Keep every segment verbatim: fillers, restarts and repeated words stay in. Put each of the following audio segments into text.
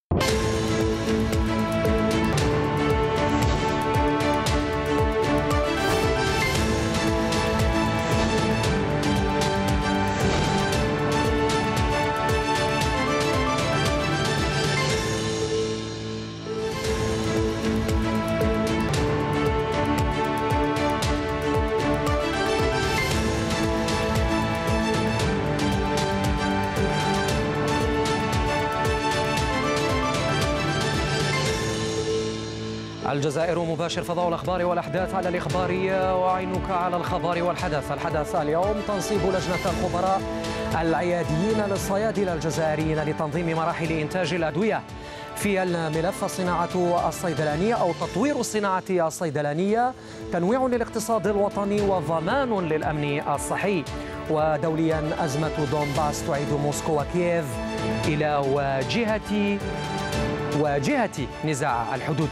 الجزائر مباشر، فضاء الأخبار والأحداث على الإخبارية وعينك على الخبر والحدث. الحدث اليوم تنصيب لجنة الخبراء العياديين للصيادلة الجزائريين لتنظيم مراحل إنتاج الأدوية في الملف الصناعة الصيدلانية أو تطوير الصناعة الصيدلانية، تنويع للاقتصاد الوطني وضمان للأمن الصحي. ودوليا أزمة دونباس تعيد موسكو وكييف إلى واجهة واجهة نزاع الحدود.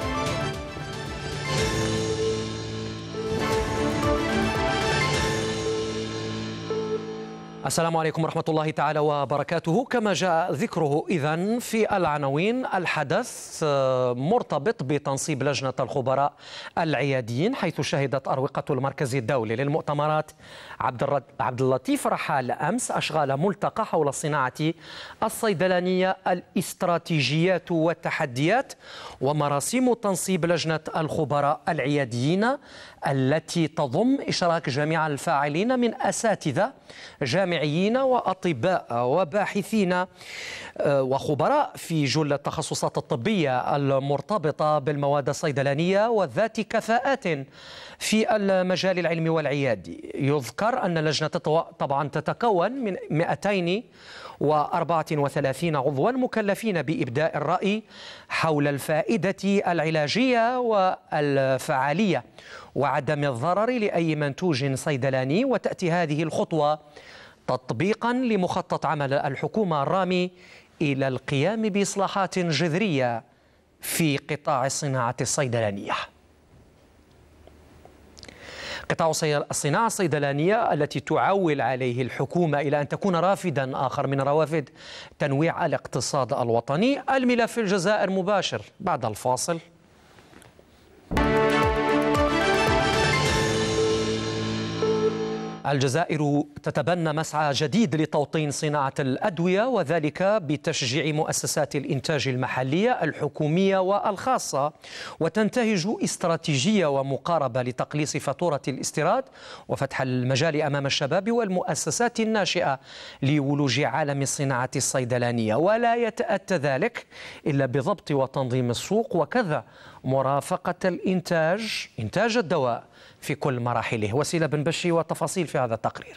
السلام عليكم ورحمة الله تعالى وبركاته. كما جاء ذكره إذن في العناوين، الحدث مرتبط بتنصيب لجنة الخبراء العياديين، حيث شهدت أروقة المركز الدولي للمؤتمرات عبد اللطيف رحال أمس أشغال ملتقى حول الصناعة الصيدلانية، الاستراتيجيات والتحديات، ومراسيم تنصيب لجنة الخبراء العياديين التي تضم إشراك جميع الفاعلين من أساتذة جامعيين وأطباء وباحثين وخبراء في جل التخصصات الطبية المرتبطة بالمواد الصيدلانية وذات كفاءات في المجال العلمي والعيادي. يذكر أن اللجنة طبعا تتكون من مئتين وأربعة وثلاثين عضوا مكلفين بإبداء الرأي حول الفائدة العلاجية والفعالية وعدم الضرر لأي منتوج صيدلاني. وتأتي هذه الخطوة تطبيقا لمخطط عمل الحكومة الرامي إلى القيام بإصلاحات جذرية في قطاع الصناعة الصيدلانية. قطاع الصناعة الصيدلانية التي تعول عليه الحكومة إلى أن تكون رافدا آخر من روافد تنويع الاقتصاد الوطني. الملف في الجزائر مباشر بعد الفاصل. الجزائر تتبنى مسعى جديد لتوطين صناعة الأدوية، وذلك بتشجيع مؤسسات الإنتاج المحلية الحكومية والخاصة، وتنتهج استراتيجية ومقاربة لتقليص فاتورة الاستيراد وفتح المجال أمام الشباب والمؤسسات الناشئة لولوج عالم الصناعة الصيدلانية. ولا يتأتى ذلك إلا بضبط وتنظيم السوق، وكذا مرافقة الإنتاج إنتاج الدواء في كل مراحله. وسيلة بن بشي وتفاصيل في هذا التقرير.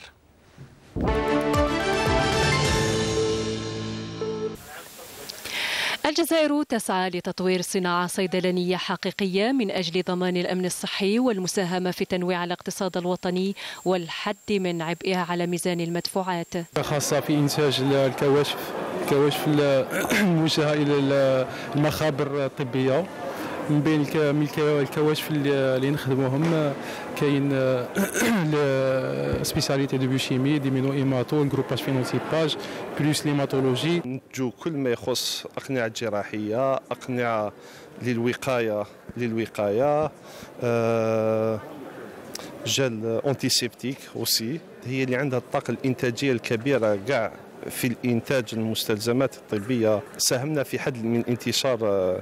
الجزائر تسعى لتطوير صناعة صيدلانية حقيقية من أجل ضمان الأمن الصحي والمساهمة في تنويع الاقتصاد الوطني والحد من عبئها على ميزان المدفوعات، خاصة في إنتاج الكواشف الكواشف الموجهة إلى المخابر الطبية. من بين الكواشف اللي نخدموهم كاين سبيساليتي دو بيوشيمي، دي مينو ايماتو، جروباج فينوتيباج بلوس ليماتولوجي، نتجو كل ما يخص أقنعة جراحية، أقنعة للوقاية للوقاية أه جل أنتيسيبتيك أوسي، هي اللي عندها الطاقة الإنتاجية الكبيرة كاع في الإنتاج المستلزمات الطبية. ساهمنا في حد من انتشار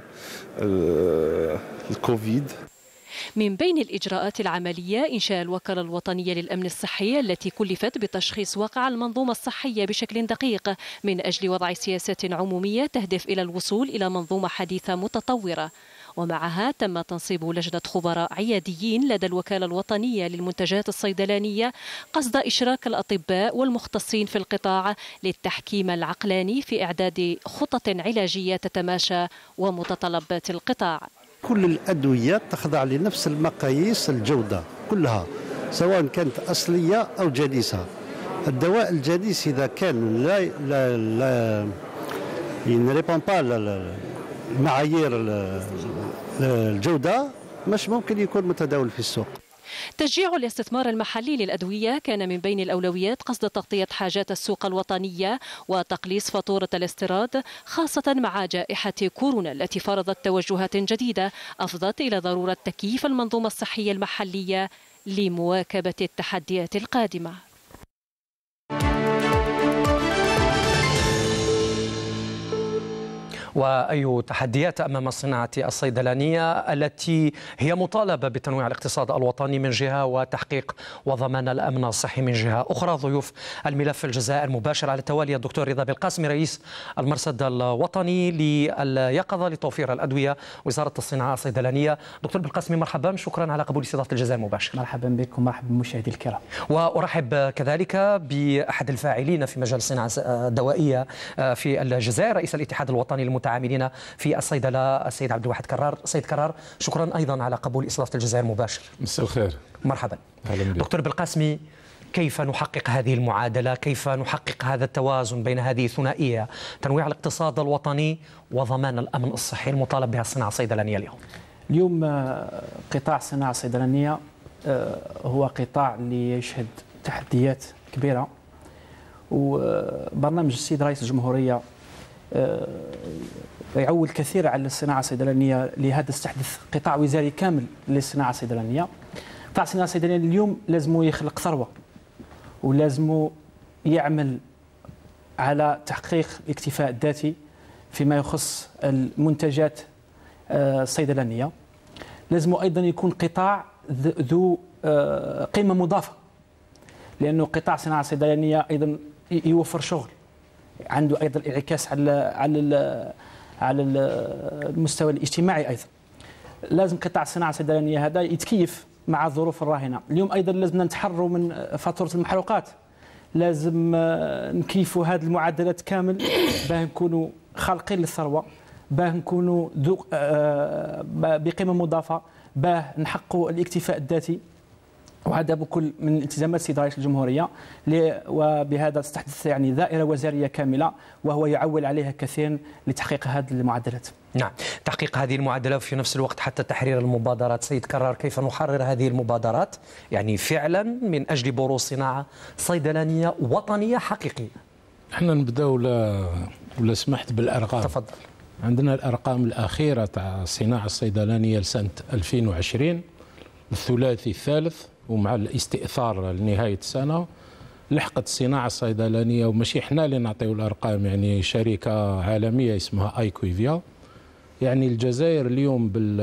الكوفيد. من بين الإجراءات العملية إنشاء الوكالة الوطنية للأمن الصحي التي كلفت بتشخيص واقع المنظومة الصحية بشكل دقيق من أجل وضع سياسات عمومية تهدف إلى الوصول إلى منظومة حديثة متطورة. ومعها تم تنصيب لجنة خبراء عياديين لدى الوكالة الوطنية للمنتجات الصيدلانية قصد إشراك الأطباء والمختصين في القطاع للتحكيم العقلاني في إعداد خطط علاجية تتماشى ومتطلبات القطاع. كل الأدوية تخضع لنفس المقاييس الجودة كلها، سواء كانت أصلية أو جديسة. الدواء الجديس إذا كان لا لا لا ينريبون با معايير الجودة مش ممكن يكون متداول في السوق. تشجيع الاستثمار المحلي للأدوية كان من بين الأولويات قصد تغطية حاجات السوق الوطنية وتقليص فاتورة الاستيراد، خاصة مع جائحة كورونا التي فرضت توجهات جديدة أفضت إلى ضرورة تكييف المنظومة الصحية المحلية لمواكبة التحديات القادمة. وأي تحديات أمام الصناعة الصيدلانية التي هي مطالبة بتنويع الاقتصاد الوطني من جهة وتحقيق وضمان الأمن الصحي من جهة أخرى. ضيوف الملف الجزائر مباشر على التوالي الدكتور رضا بالقاسمي رئيس المرصد الوطني لليقظة لتوفير الأدوية وزارة الصناعة الصيدلانية. دكتور بالقاسمي مرحبا، شكرا على قبول استضافة الجزائر مباشر. مرحبا بكم، مرحبا بمشاهدي الكرام. وأرحب كذلك بأحد الفاعلين في مجال الصناعة الدوائية في الجزائر، رئيس الاتحاد الوطني للمتعاملين في الصيدلة السيد عبد الواحد كرار. سيد كرار، شكرا أيضا على قبول استضافة الجزائر مباشر. مساء الخير. مرحبا. أهلا بك. دكتور بالقاسمي، كيف نحقق هذه المعادلة؟ كيف نحقق هذا التوازن بين هذه الثنائية، تنويع الاقتصاد الوطني وضمان الأمن الصحي المطالب بها الصناعة الصيدلانية اليوم؟ اليوم قطاع الصناعة الصيدلانية هو قطاع اللي يشهد تحديات كبيرة، وبرنامج السيد رئيس الجمهورية يعول كثير على الصناعة الصيدلانية، لهذا استحدث قطاع وزاري كامل للصناعة الصيدلانية. قطاع الصناعة الصيدلانية اليوم لازم يخلق ثروة، ولازم يعمل على تحقيق الاكتفاء الذاتي فيما يخص المنتجات الصيدلانية. لازم أيضا يكون قطاع ذو قيمة مضافة، لأنه قطاع الصناعة الصيدلانية أيضا يوفر شغل، عنده ايضا انعكاس على على على المستوى الاجتماعي. ايضا لازم قطاع الصناعه الصيدلانيه هذا يتكيف مع الظروف الراهنه. اليوم ايضا لازم نتحرروا من فاتوره المحروقات، لازم نكيفوا هذه المعدلات كامل باه نكونوا خالقين للثروه، باه نكونوا ذو بقيمه مضافه، باه نحققوا الاكتفاء الذاتي. وهذا بكل من التزامات السيد رئيس الجمهورية، وبهذا تستحدث يعني دائرة وزارية كاملة وهو يعول عليها كثيرا لتحقيق هذه المعدلات. نعم، تحقيق هذه المعدلات وفي نفس الوقت حتى تحرير المبادرات. سيد كرار، كيف نحرر هذه المبادرات يعني فعلا من أجل بروز صناعة صيدلانية وطنية حقيقية؟ احنا نبداو ولا ولا سمحت بالأرقام. تفضل. عندنا الأرقام الأخيرة تاع الصناعة الصيدلانية لسنة ألفين وعشرين، الثلاثي الثالث ومع الاستئثار لنهاية السنة، لحقت الصناعة الصيدلانية، وماشي احنا اللي نعطيو الأرقام، يعني شركة عالمية اسمها ايكويفيا. يعني الجزائر اليوم بال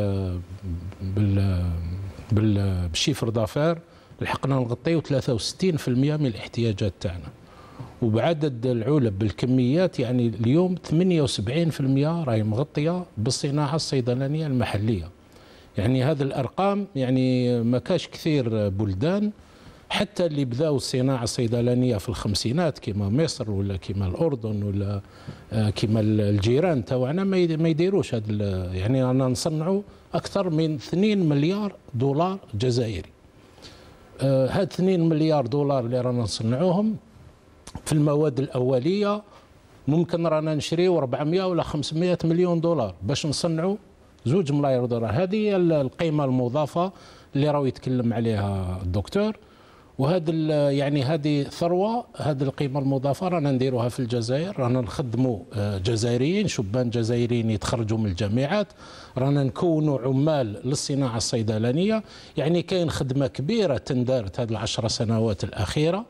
بال بال بالشيفر دافير لحقنا نغطيو ثلاثة وستين بالمئة من الاحتياجات تاعنا، وبعدد العلب بالكميات يعني اليوم ثمانية وسبعين بالمئة راهي مغطية بالصناعة الصيدلانية المحلية. يعني هذه الأرقام يعني ما كاش كثير بلدان حتى اللي بداوا الصناعة الصيدلانية في الخمسينات كما مصر ولا كما الأردن ولا كما الجيران تاعنا ما يديروش هذا. يعني أنا نصنعوا أكثر من اثنين مليار دولار جزائري. هاد اثنين مليار دولار اللي رانا نصنعوهم في المواد الأولية ممكن رانا نشريو أربعمئة ولا خمسمئة مليون دولار باش نصنعوا زوج ملاير دولار. هذه هي القيمة المضافة اللي راهو يتكلم عليها الدكتور، وهذا يعني هذه ثروة. هذه القيمة المضافة رانا نديروها في الجزائر، رانا نخدموا جزائريين، شبان جزائريين يتخرجوا من الجامعات، رانا نكونوا عمال للصناعة الصيدلانية. يعني كاين خدمة كبيرة تندارت هذه العشر سنوات الأخيرة،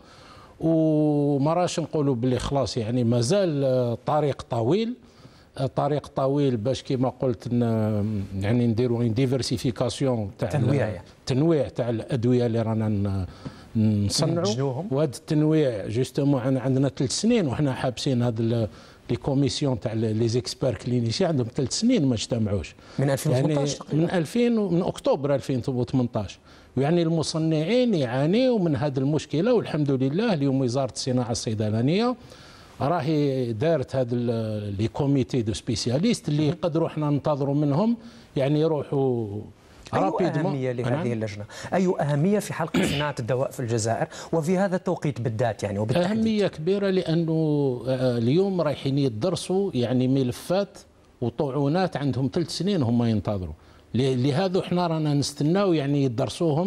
وما راش نقولوا باللي خلاص، يعني مازال طريق طويل طريق طويل باش كما قلت يعني نديروا ديفرسيفيكاسيون تاع تنويع تنويع تاع الادويه اللي رانا نصنعوا. وهذا التنويع جوستومون عندنا ثلاث سنين وحنا حابسين هذا لي كوميسيون تاع لي زيكسبير كلينيسي عندهم ثلاث سنين ما اجتمعوش من ألفين وثمانطاش يعني من ألفين من اكتوبر ألفين وثمانطاش. يعني المصنعين يعانيوا من هذه المشكله، والحمد لله اليوم وزاره الصناعه الصيدلانيه راهي دارت هذا لي كوميتي دو سبيسياليست اللي يقدروا احنا ننتظروا منهم يعني يروحوا أي أهمية لهذه اللجنة؟ أي أهمية في حلقة صناعة الدواء في الجزائر وفي هذا التوقيت بالذات يعني وبالتحديد؟ أهمية كبيرة لأنه اليوم رايحين يدرسوا يعني ملفات وطعونات عندهم ثلاث سنين هم ينتظروا، لهذا احنا رانا نستناو يعني يدرسوهم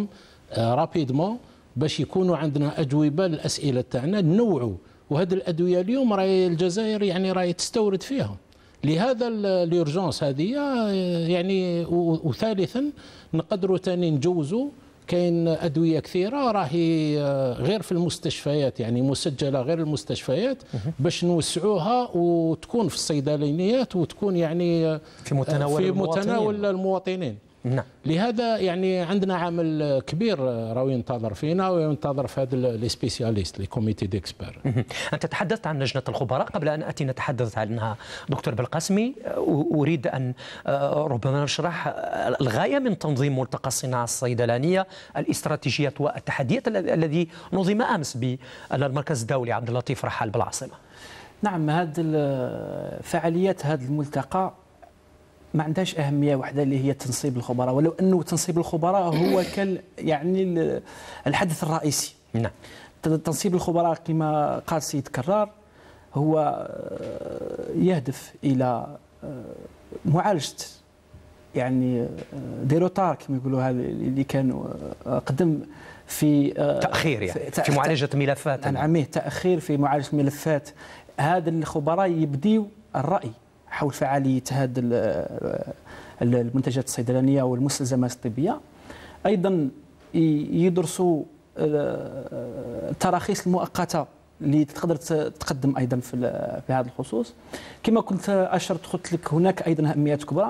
رابيدمون باش يكونوا عندنا اجوبه للاسئله تاعنا نوعوا. وهذه الادويه اليوم راهي الجزائر يعني راهي تستورد فيها، لهذا اليورجونس هذه يعني. وثالثا نقدروا ثاني نجوزوا، كاين ادويه كثيره راهي غير في المستشفيات يعني مسجله غير المستشفيات باش نوسعوها وتكون في الصيدليات وتكون يعني في متناول في المواطنين. متناول المواطنين. نعم. لهذا يعني عندنا عمل كبير راهو ينتظر فينا وينتظر في هذا لي سبيسياليست لي كوميتي ديكسبير. انت تحدثت عن لجنه الخبراء، قبل ان اتي نتحدث عنها دكتور بالقاسمي، اريد ان ربما نشرح الغايه من تنظيم ملتقى الصناعه الصيدلانيه، الاستراتيجيات والتحديات الذي نظم امس بالمركز الدولي عبد اللطيف رحال بالعاصمه. نعم، هذه الفعاليات هذا الملتقى ما عندهاش اهميه واحده اللي هي تنصيب الخبراء، ولو انه تنصيب الخبراء هو كان يعني الحدث الرئيسي. نعم. تنصيب الخبراء كما قال السيد كرار هو يهدف الى معالجه يعني دي روتار كما يقولوا اللي كانوا قدم في تاخير يعني في, في معالجه ملفات. نعم، تاخير في معالجه ملفات. هذا الخبراء يبديوا الراي حول فعاليه هذه المنتجات الصيدلانيه والمستلزمات الطبيه. ايضا يدرسوا التراخيص المؤقته اللي تقدر تقدم ايضا في في هذا الخصوص. كما كنت اشرت قلت لك هناك ايضا اهميات كبرى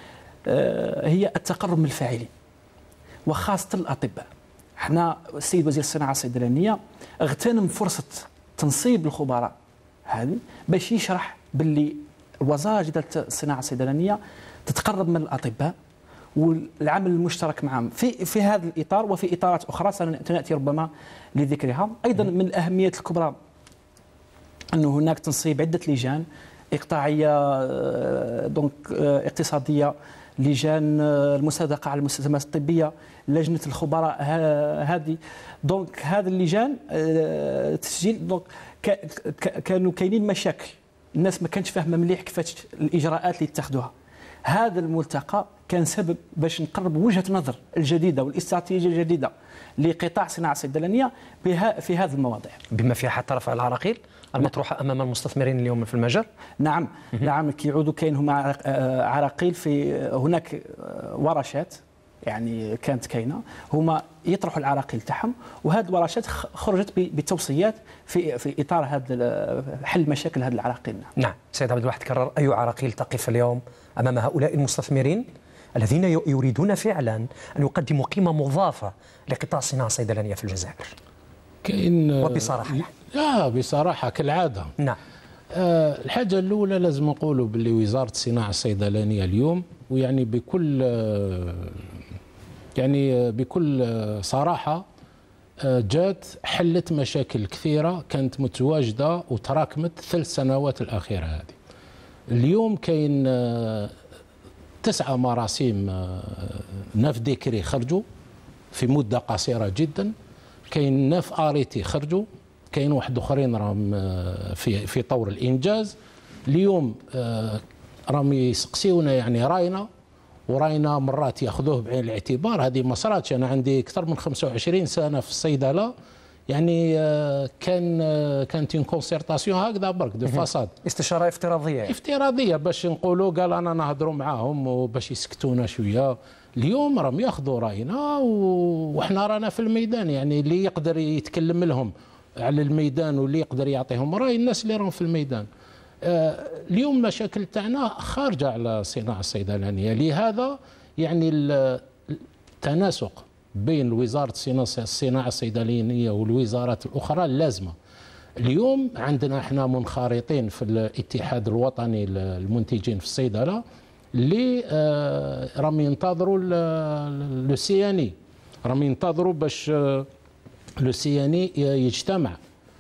هي التقرب من الفاعلين وخاصه الاطباء. احنا السيد وزير الصناعه الصيدلانيه اغتنم فرصه تنصيب الخبراء هذه باش يشرح باللي الوزاره ديال الصناعه الصيدلانيه تتقرب من الاطباء والعمل المشترك معهم في في هذا الاطار وفي اطارات اخرى سناتي ربما لذكرها. ايضا من الاهميات الكبرى انه هناك تنصيب عده لجان اقطاعيه دونك اقتصاديه، لجان المصادقه على المستلزمات الطبيه، لجنه الخبراء هذه. دونك هذه اللجان تسجيل دونك كانوا كاينين مشاكل، الناس ما كانتش فاهمه مليح كيفاش الاجراءات اللي اتخذوها. هذا الملتقى كان سبب باش نقرب وجهه نظر الجديده والاستراتيجيه الجديده لقطاع الصناعه الصيدلانيه في هذه المواضيع، بما فيها حتى رفع العراقيل المطروحه امام المستثمرين اليوم في المجر. نعم نعم كيعودوا كاين هما عراقيل في هناك ورشات يعني كانت كاينه هما يطرحوا العراقيل تاعهم، وهذه الورشات خرجت بتوصيات في في اطار هذا حل مشاكل هذه العراقيل. نعم سيد عبد الواحد كرر، اي عراقيل تقف اليوم امام هؤلاء المستثمرين الذين يريدون فعلا ان يقدموا قيمه مضافه لقطاع الصناعه الصيدلانيه في الجزائر؟ كاين وبصراحه لا بصراحه كالعاده. نعم. أه الحاجه الاولى لازم نقولوا باللي وزاره الصناعه الصيدلانيه اليوم ويعني بكل يعني بكل صراحه جات حلت مشاكل كثيره كانت متواجده وتراكمت ثلاث سنوات الاخيره هذه. اليوم كاين تسعه مراسيم ناف ديكري خرجوا في مده قصيره جدا، كاين ناف اريتي خرجوا، كاين واحد اخرين راهم في في طور الانجاز. اليوم راهم يسقسيونا يعني راينا وراينا مرات ياخذوه بعين الاعتبار. هذه ما صراتش، انا عندي اكثر من خمسة وعشرين سنه في الصيدله، يعني كان كانت اون كونسيرتاسيون هكذا برك دو فاساد، استشاره افتراضيه يعني. افتراضيه باش نقولوا قال انا نهضروا معاهم وباش يسكتونا شويه. اليوم راهم ياخذوا راينا وحنا رانا في الميدان، يعني اللي يقدر يتكلم لهم على الميدان واللي يقدر يعطيهم راي الناس اللي راهم في الميدان. اليوم المشاكل تاعنا خارجه على الصناعه الصيدلانيه، لهذا يعني التناسق بين وزاره الصناعه الصيدلانيه والوزارات الاخرى لازمه. اليوم عندنا احنا منخرطين في الاتحاد الوطني للمنتجين في الصيدله اللي راهم ينتظروا لو سياني، راهم ينتظروا باش لو سياني يجتمع.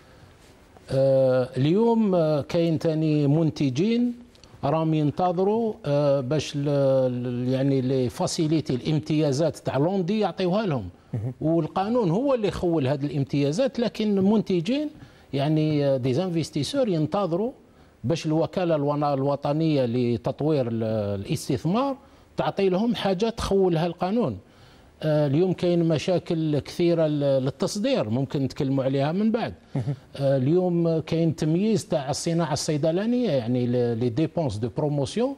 اليوم كاين ثاني منتجين راهم ينتظروا باش يعني لي فاسيليتي الامتيازات تاع لوندي يعطيوها لهم، والقانون هو اللي يخول هذه الامتيازات، لكن المنتجين يعني دي زانفيستيسور ينتظروا باش الوكاله الوطنيه لتطوير الاستثمار تعطي لهم حاجه تخولها القانون. اليوم كاين مشاكل كثيره للتصدير ممكن نتكلموا عليها من بعد. اليوم كاين تمييز تاع الصناعه الصيدلانيه، يعني لي ديبونس دو بروموسيون،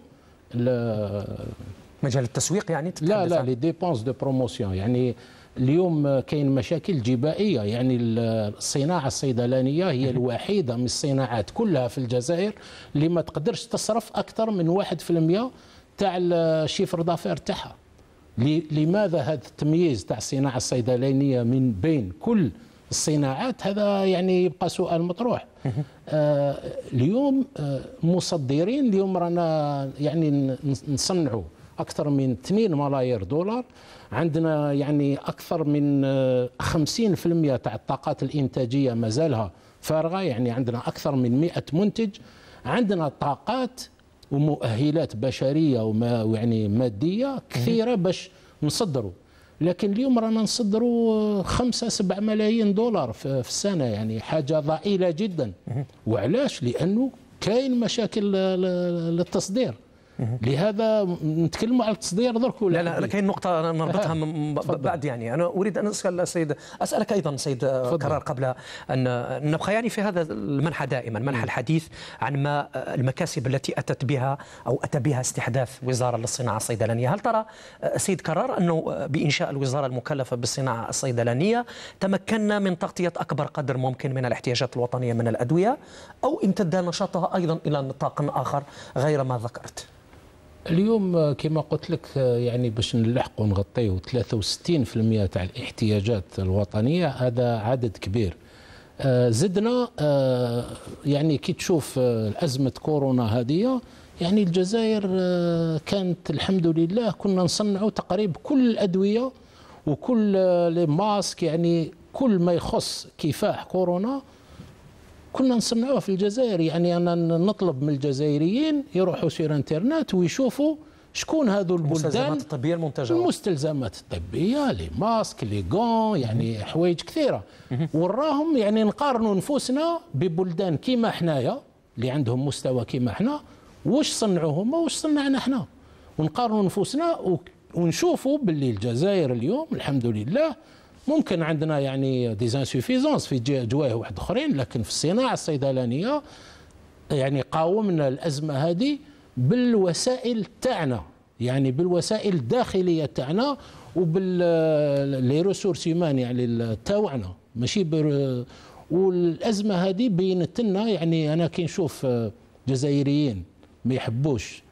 مجال التسويق يعني. لا لا لي ديبونس دو بروموسيون، يعني اليوم كاين مشاكل جبائيه. يعني الصناعه الصيدلانيه هي الوحيده من الصناعات كلها في الجزائر اللي ما تقدرش تصرف اكثر من واحد في المئة تاع الشيفر دافير تاعها. لماذا هذا التمييز تاع الصناعه الصيدلانيه من بين كل الصناعات؟ هذا يعني يبقى سؤال مطروح. آه اليوم آه مصدرين، اليوم رانا يعني نصنعوا اكثر من اثنين ملايير دولار، عندنا يعني اكثر من خمسين في المئة تاع الطاقات الانتاجيه مازالها فارغه، يعني عندنا اكثر من مئة منتج، عندنا طاقات ومؤهلات بشريه وما يعني ماديه كثيره باش نصدروا. لكن اليوم رانا نصدروا خمسة سبعة ملايين دولار في السنه، يعني حاجه ضئيله جدا. وعلاش؟ لانه كاين مشاكل للتصدير. لهذا نتكلموا على التصدير درك. لا لا كاين نقطة نربطها بعد. يعني أنا أريد أن أسأل السيد أسألك أيضا سيد كرار قبل أن نبقى يعني في هذا المنحى دائما، منحى الحديث عن ما المكاسب التي أتت بها أو أتى بها استحداث وزارة للصناعة الصيدلانية. هل ترى سيد كرار أنه بإنشاء الوزارة المكلفة بالصناعة الصيدلانية تمكنا من تغطية أكبر قدر ممكن من الاحتياجات الوطنية من الأدوية، أو امتد نشاطها أيضا إلى نطاق آخر غير ما ذكرت؟ اليوم كما قلت لك يعني باش نلحقوا نغطيوا ثلاثة وستين في المئة تاع الاحتياجات الوطنيه، هذا عدد كبير. زدنا يعني كي تشوف أزمة كورونا هذه، يعني الجزائر كانت الحمد لله كنا نصنعوا تقريبا كل الأدوية وكل الماسك، يعني كل ما يخص كفاح كورونا كنا نصنعوه في الجزائر. يعني أنا نطلب من الجزائريين يروحوا سير انترنت ويشوفوا شكون هذو البلدان، المستلزمات الطبية المنتجة، المستلزمات الطبية، لي ماسك، لي غون، يعني حوايج كثيرة. وراهم يعني نقارنوا نفوسنا ببلدان كيما حنايا اللي عندهم مستوى كيما حنا، واش صنعوا هما واش صنعنا حنا، ونقارنوا نفوسنا ونشوفوا باللي الجزائر اليوم الحمد لله ممكن عندنا يعني ديزانسوفيزونس في جوايه واحد اخرين، لكن في الصناعه الصيدلانيه يعني قاومنا الازمه هذه بالوسائل تاعنا، يعني بالوسائل الداخليه تاعنا وبال لي ريسورس هيومان يعني تاعنا ماشي بر... والازمه هذه بينت لنا. يعني انا كي نشوف جزائريين ما يحبوش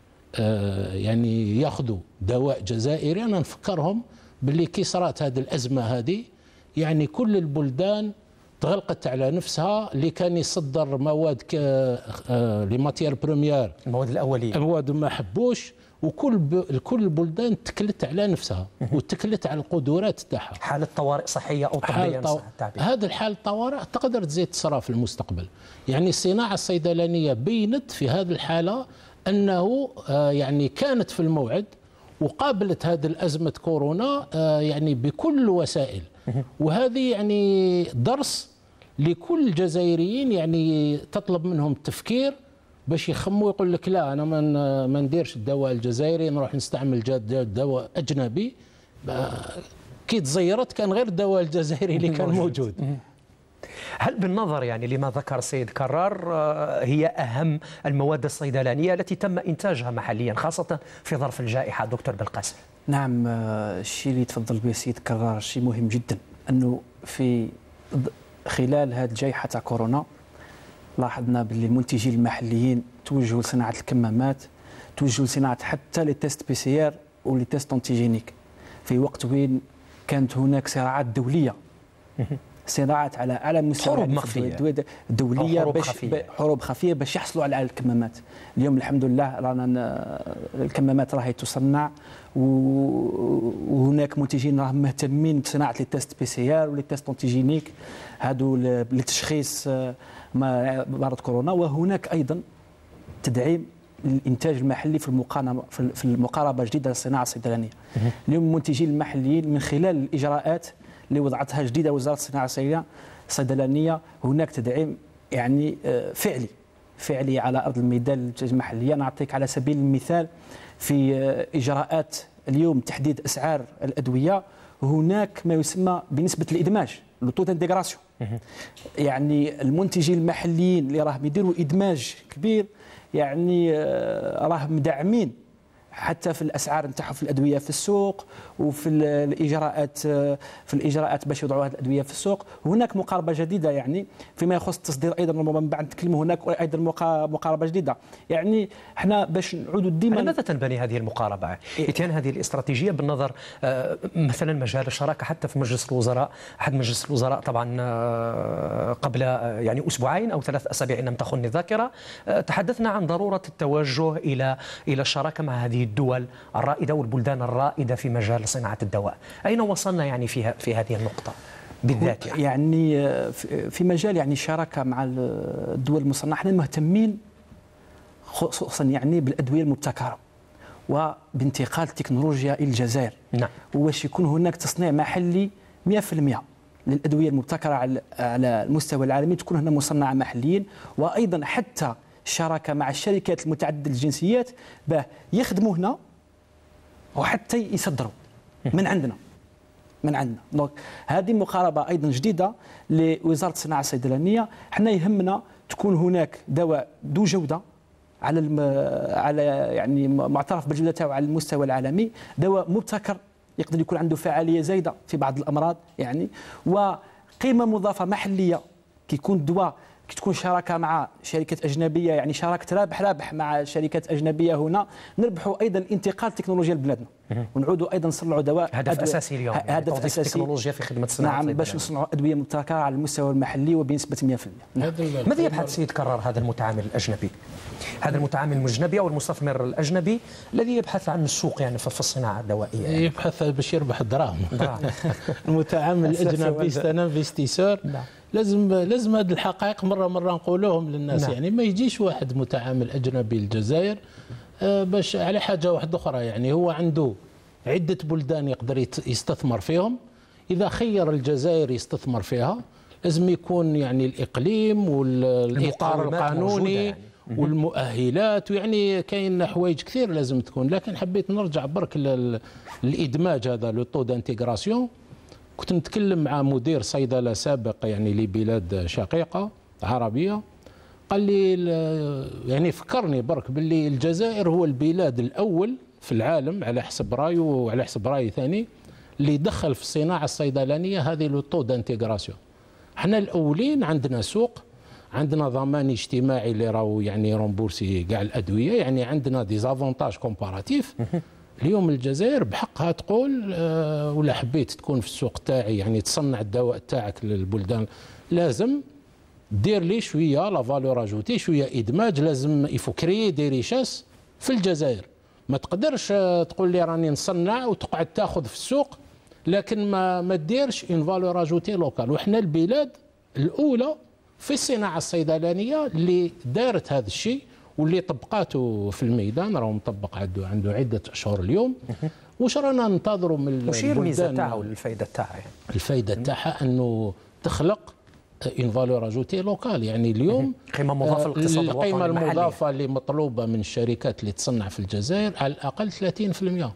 يعني ياخذوا دواء جزائري، انا نفكرهم باللي كي صارت هذه الأزمة هذه يعني كل البلدان تغلقت على نفسها، اللي كان يصدر مواد ك لي ماتيير بروميير، المواد الأولية، المواد ما حبوش، وكل ب... كل البلدان تكلت على نفسها وتكلت على القدرات تاعها. حالة طوارئ صحية أو طبية طو... هذا الحال الطوارئ تقدر تزيد تصرى في المستقبل. يعني الصناعة الصيدلانية بينت في هذه الحالة أنه يعني كانت في الموعد وقابلت هذه الأزمة كورونا يعني بكل الوسائل. وهذه يعني درس لكل الجزائريين، يعني تطلب منهم التفكير باش يخموا، يقول لك لا أنا ما نديرش الدواء الجزائري، نروح نستعمل دواء أجنبي. كي تزيرت كان غير الدواء الجزائري اللي كان موجود. هل بالنظر يعني لما ذكر السيد كرار هي أهم المواد الصيدلانية التي تم إنتاجها محليا خاصة في ظرف الجائحة دكتور بالقاسم؟ نعم، الشيء اللي تفضل به السيد كرار شيء مهم جدا، أنه في خلال هذه الجائحة تاع كورونا لاحظنا باللي المنتجين المحليين توجهوا لصناعة الكمامات، توجهوا لصناعة حتى لي تيست بي سي ار ولي تيست انتيجينيك في وقت وين كانت هناك صراعات دولية، صراعات على اعلى مستوى، حروب مخفيه دوليه، حروب باش خفيه حروب خفيه باش يحصلوا على الكمامات. اليوم الحمد لله رانا الكمامات راهي تصنع، وهناك منتجين راهم مهتمين بصناعه لي تيست بي سي ار ولي تيست انتيجينيك هادو لتشخيص مرض كورونا. وهناك ايضا تدعيم الانتاج المحلي في المقارنه في المقاربه الجديده للصناعه الصيدلانيه. اليوم المنتجين المحليين من خلال الاجراءات اللي وضعتها جديده وزاره الصناعه الصيدلانيه هناك تدعيم يعني فعلي فعلي على ارض الميدان للانتاج المحلي. نعطيك على سبيل المثال في اجراءات اليوم تحديد اسعار الادويه، هناك ما يسمى بنسبه الادماج لو تو انتغراسيون. يعني المنتجين المحليين اللي راهم يديروا ادماج كبير يعني راهم مدعمين حتى في الاسعار نتاعهم في الادويه في السوق وفي الاجراءات في الاجراءات باش يوضعوا هذه الادويه في السوق. هناك مقاربه جديده يعني فيما يخص التصدير ايضا، من بعد نتكلموا هناك ايضا مقاربه جديده. يعني احنا باش نعودوا ديما. على ماذا تنبني هذه المقاربه؟ اتيان هذه الاستراتيجيه بالنظر مثلا مجال الشراكه حتى في مجلس الوزراء، احد مجلس الوزراء طبعا قبل يعني اسبوعين او ثلاث اسابيع ان لم تخني الذاكره تحدثنا عن ضروره التوجه الى الى الشراكه مع هذه الدول الرائده والبلدان الرائده في مجال صناعه الدواء. اين وصلنا يعني في في هذه النقطه بالذات؟ يعني, يعني في مجال يعني الشراكه مع الدول المصنعه احنا مهتمين خصوصا يعني بالادويه المبتكره وبانتقال التكنولوجيا الى الجزائر. نعم. وباش يكون هناك تصنيع محلي مئة بالمئة للادويه المبتكره على على المستوى العالمي، تكون هنا مصنعه محليا. وايضا حتى الشراكه مع الشركات المتعدده الجنسيات باه يخدموا هنا وحتى يصدروا من عندنا من عندنا. دونك هذه مقاربه ايضا جديده لوزاره الصناعه الصيدلانيه. حنا يهمنا تكون هناك دواء ذو جوده على الم... على يعني معترف بالجوده تاعو على المستوى العالمي، دواء مبتكر يقدر يكون عنده فعاليه زايده في بعض الامراض يعني، وقيمه مضافه محليه. كي يكون الدواء كي تكون شراكه مع شركات اجنبيه يعني شراكه رابح رابح مع شركات اجنبيه، هنا نربحوا ايضا انتقال التكنولوجيا لبلادنا ونعودوا ايضا نصنعوا دواء. هدف اساسي اليوم هدف يعني اساسي التكنولوجيا في خدمه الصناعه. نعم، باش نصنعوا ادويه مبتكره على المستوى المحلي وبنسبه مئة بالمئة. نعم. ماذا يبحث سيد كرار هذا المتعامل الاجنبي؟ هذا المتعامل الاجنبي او المستثمر الاجنبي الذي يبحث عن السوق يعني في الصناعه الدوائيه يعني. يبحث باش يربح الدراهم. المتعامل الاجنبي سي ان انفستيسور. لازم لازم هذه الحقائق مره مره نقولوهم للناس. نعم. يعني ما يجيش واحد متعامل اجنبي للجزائر باش على حاجه واحده اخرى. يعني هو عنده عده بلدان يقدر يستثمر فيهم. اذا خير الجزائر يستثمر فيها لازم يكون يعني الاقليم والاطار القانوني يعني. والمؤهلات، ويعني كاين حوايج كثير لازم تكون. لكن حبيت نرجع برك للادماج هذا لو طو دانتيغراسيون. كنت نتكلم مع مدير صيدله سابق يعني لبلاد شقيقه عربيه، قال لي يعني فكرني برك باللي الجزائر هو البلاد الاول في العالم على حسب رايه وعلى حسب راي ثاني اللي دخل في الصناعه الصيدلانيه هذه لو طو دانتيغراسيون. احنا الاولين، عندنا سوق، عندنا ضمان اجتماعي اللي راهو يعني رومبورسي كاع الادويه، يعني عندنا ديزافونتاج كومباراتيف. اليوم الجزائر بحقها تقول أه ولا حبيت تكون في السوق تاعي يعني تصنع الدواء تاعك للبلدان، لازم دير لي شويه لا فالور اجوتي، شويه ادماج. لازم يفو كريي دي ريشاس في الجزائر. ما تقدرش تقول لي راني نصنع وتقعد تاخذ في السوق لكن ما ما ديرش اون فالور اجوتي لوكال. وحنا البلاد الاولى في الصناعه الصيدلانيه اللي دارت هذا الشيء واللي طبقاته في الميدان، راهو مطبق عنده عنده عده اشهر اليوم. واش رانا ننتظروا من وش هي الميزه تاعها والفائده تاعها؟ يعني الفائده تاعها انه تخلق اون فالور اجوتي لوكال. يعني اليوم قيمه مضافه للاقتصاد الوطني. القيمه المضافه اللي مطلوبه من الشركات اللي تصنع في الجزائر على الاقل ثلاثين بالمئة.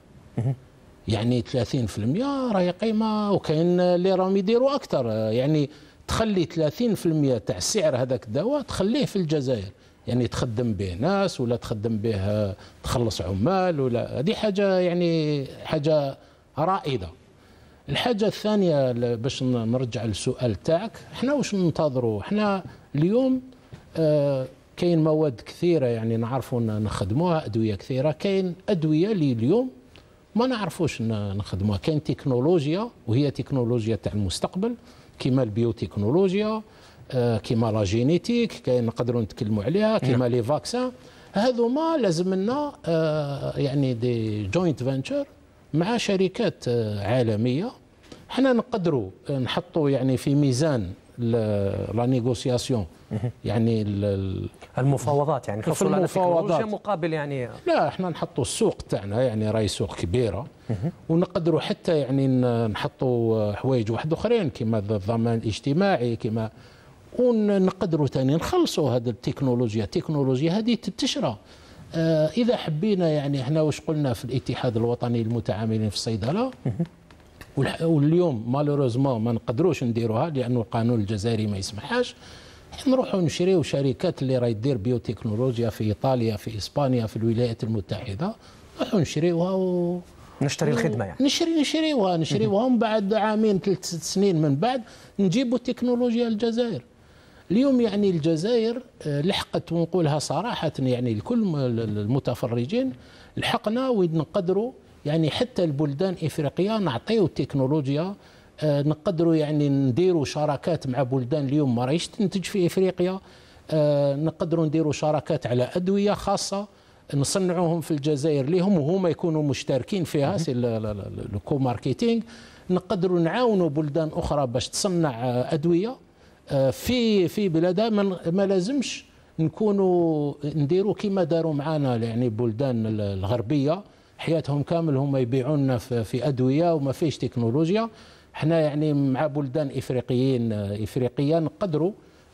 يعني ثلاثين بالمئة راهي قيمه، وكاين اللي راهم يديروا اكثر. يعني تخلي ثلاثين بالمئة تاع السعر هذاك الدواء تخليه في الجزائر، يعني تخدم به ناس ولا تخدم به تخلص عمال، ولا هذه حاجه يعني حاجه رائده. الحاجه الثانيه باش نرجع للسؤال تاعك، احنا واش ننتظروا؟ احنا اليوم آه كاين مواد كثيره يعني نعرفوا نخدموها، ادويه كثيره. كاين ادويه اللي اليوم ما نعرفوش نخدموها. كاين تكنولوجيا وهي تكنولوجيا تاع المستقبل كيما البيوتكنولوجيا، آه كيما لا جينيتيك، كاين نقدروا نتكلموا عليها كيما لي فاكسان. هذو ما لازم لنا آه يعني دي جوينت فانتشر مع شركات آه عالميه. حنا نقدروا نحطوا يعني في ميزان لا نيغوسياسيون، يعني المفاوضات، يعني في المفاوضات مقابل يعني لا احنا نحطوا السوق تاعنا، يعني راهي سوق كبيره، ونقدروا حتى يعني نحطوا حوايج واحد اخرين كيما الضمان الاجتماعي كيما، ونقدروا ثاني نخلصوا هذه التكنولوجيا. التكنولوجيا هذه تتشرى. آه اذا حبينا يعني احنا واش قلنا في الاتحاد الوطني للمتعاملين في الصيدله، واليوم مالوروزمون ما نقدروش نديروها لأنه القانون الجزائري ما يسمحهاش. نروحوا نشريو شركات اللي راهي دير بيوتكنولوجيا في ايطاليا في اسبانيا في الولايات المتحده، نروحوا نشريوها و نشتري الخدمه يعني نشري نشريوها نشريوها ومن بعد عامين ثلاث سنين من بعد نجيبوا التكنولوجيا للجزائر. اليوم يعني الجزائر لحقت، ونقولها صراحه يعني لكل المتفرجين، لحقنا وين نقدروا يعني حتى البلدان الافريقيه نعطيو التكنولوجيا. آه نقدروا يعني نديروا شراكات مع بلدان اليوم ما راهيش تنتج في افريقيا. آه نقدروا نديروا شراكات على ادويه خاصه نصنعوهم في الجزائر ليهم وهما يكونوا مشتركين فيها سي الكو ماركتينغ. نقدروا نعاونوا بلدان اخرى باش تصنع ادويه آه في في بلادها. ما لازمش نكونوا نديروا كما داروا معنا يعني بلدان الغربيه حياتهم كامل هم يبيعوا لنا في ادويه وما فيش تكنولوجيا. احنا يعني مع بلدان افريقيين افريقيا نقدروا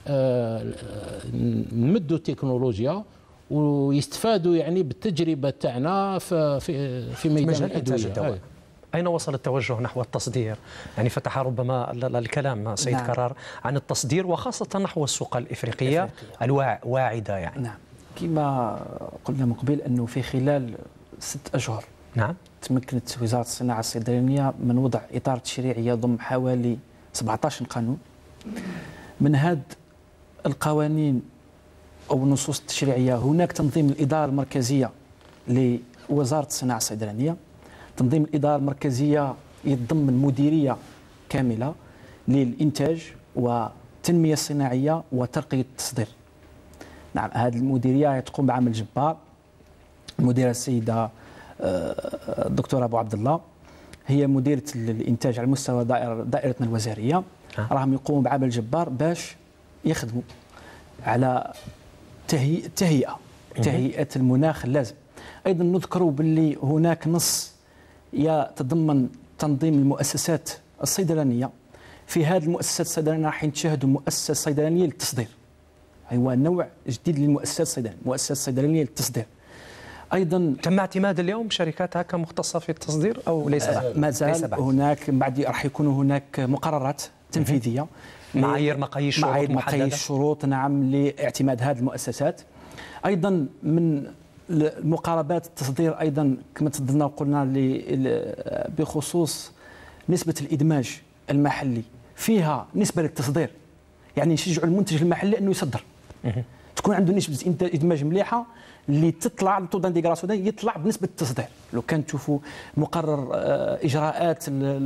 نمدوا التكنولوجيا ويستفادوا يعني بالتجربه تاعنا في في في ميدان الادويه. أين وصل التوجه نحو التصدير؟ يعني فتح ربما الكلام سيد نعم. كرار عن التصدير وخاصة نحو السوق الإفريقية الواعدة يعني. نعم كما قلنا من قبل أنه في خلال ست أشهر نعم تمكنت وزارة الصناعة الصيدلانية من وضع إطار تشريعي يضم حوالي سبعة عشر قانون. من هذه القوانين أو النصوص التشريعية هناك تنظيم الإدارة المركزية لوزارة الصناعة الصيدلانية. تنظيم الإدارة المركزية يتضمن مديرية كاملة للإنتاج والتنمية الصناعية وترقية التصدير. نعم هذه المديرية تقوم بعمل جبار. المديرة السيدة الدكتورة أبو عبد الله هي مديرة الإنتاج على مستوى دائرة دائرتنا الوزارية. راهم يقوموا بعمل جبار باش يخدموا على تهيئة تهيئة المناخ اللازم. أيضا نذكروا باللي هناك نص يتضمن تنظيم المؤسسات الصيدلانية. في هذه المؤسسات الصيدلانية راح تشاهدوا مؤسسة صيدلانية للتصدير، هو نوع جديد للمؤسسات الصيدلانية، مؤسسات صيدلانية للتصدير. ايضا تم اعتماد اليوم شركات هكا مختصه في التصدير او ليس بعد؟ ما زال هناك بعد راح يكون هناك مقررات تنفيذيه معايير مقاييس شروط معايير مقاييس شروط نعم لاعتماد هذه المؤسسات. ايضا من مقاربات التصدير ايضا كما تفضلنا وقلنا بخصوص نسبه الادماج المحلي فيها نسبه للتصدير، يعني نشجعوا المنتج المحلي انه يصدر تكون عنده نسبه ادماج مليحه اللي تطلع التو دانتيغراسيون يطلع بنسبه التصدير. لو كان تشوفوا مقرر اجراءات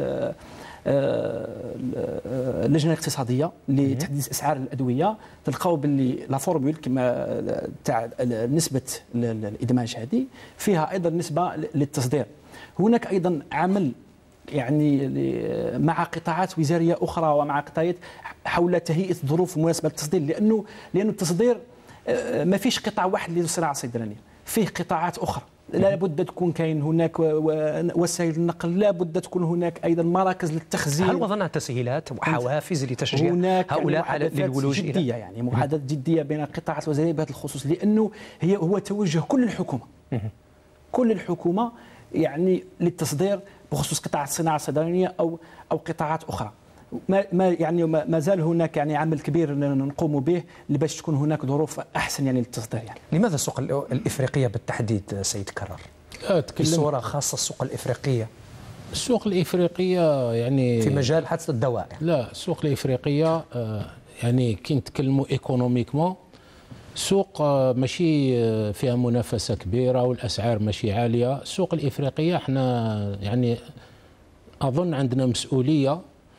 اللجنه الاقتصاديه لتحديد اسعار الادويه تلقاو باللي لا فورمول كما تاع نسبه الادماج هذه فيها ايضا نسبه للتصدير. هناك ايضا عمل يعني مع قطاعات وزاريه اخرى ومع قطاعات حول تهيئه الظروف المناسبه للتصدير، لانه لانه التصدير ما فيش قطاع واحد للصناعه الصيدلانيه، فيه قطاعات اخرى لابد تكون كاين هناك وسائل النقل، لابد تكون هناك ايضا مراكز للتخزين. هل وضعنا تسهيلات وحوافز لتشجيع هؤلاء للولوج الى جديه يعني محادثات جديه بين القطاعات الوزاريه بهذا الخصوص، لانه هي هو توجه كل الحكومه كل الحكومه يعني للتصدير بخصوص قطاع الصناعه الصيدلانيه او او قطاعات اخرى. ما ما يعني ما زال هناك يعني عمل كبير نقوم به باش تكون هناك ظروف احسن يعني للتصدير. يعني لماذا السوق الافريقيه بالتحديد سيد كرار؟ بصوره خاصه السوق الافريقيه. السوق الافريقيه يعني في مجال حتى الدواء يعني. لا السوق الافريقيه يعني كي نتكلموا ايكونوميكمون سوق ماشي فيها منافسه كبيره والاسعار ماشي عاليه. السوق الافريقيه احنا يعني اظن عندنا مسؤوليه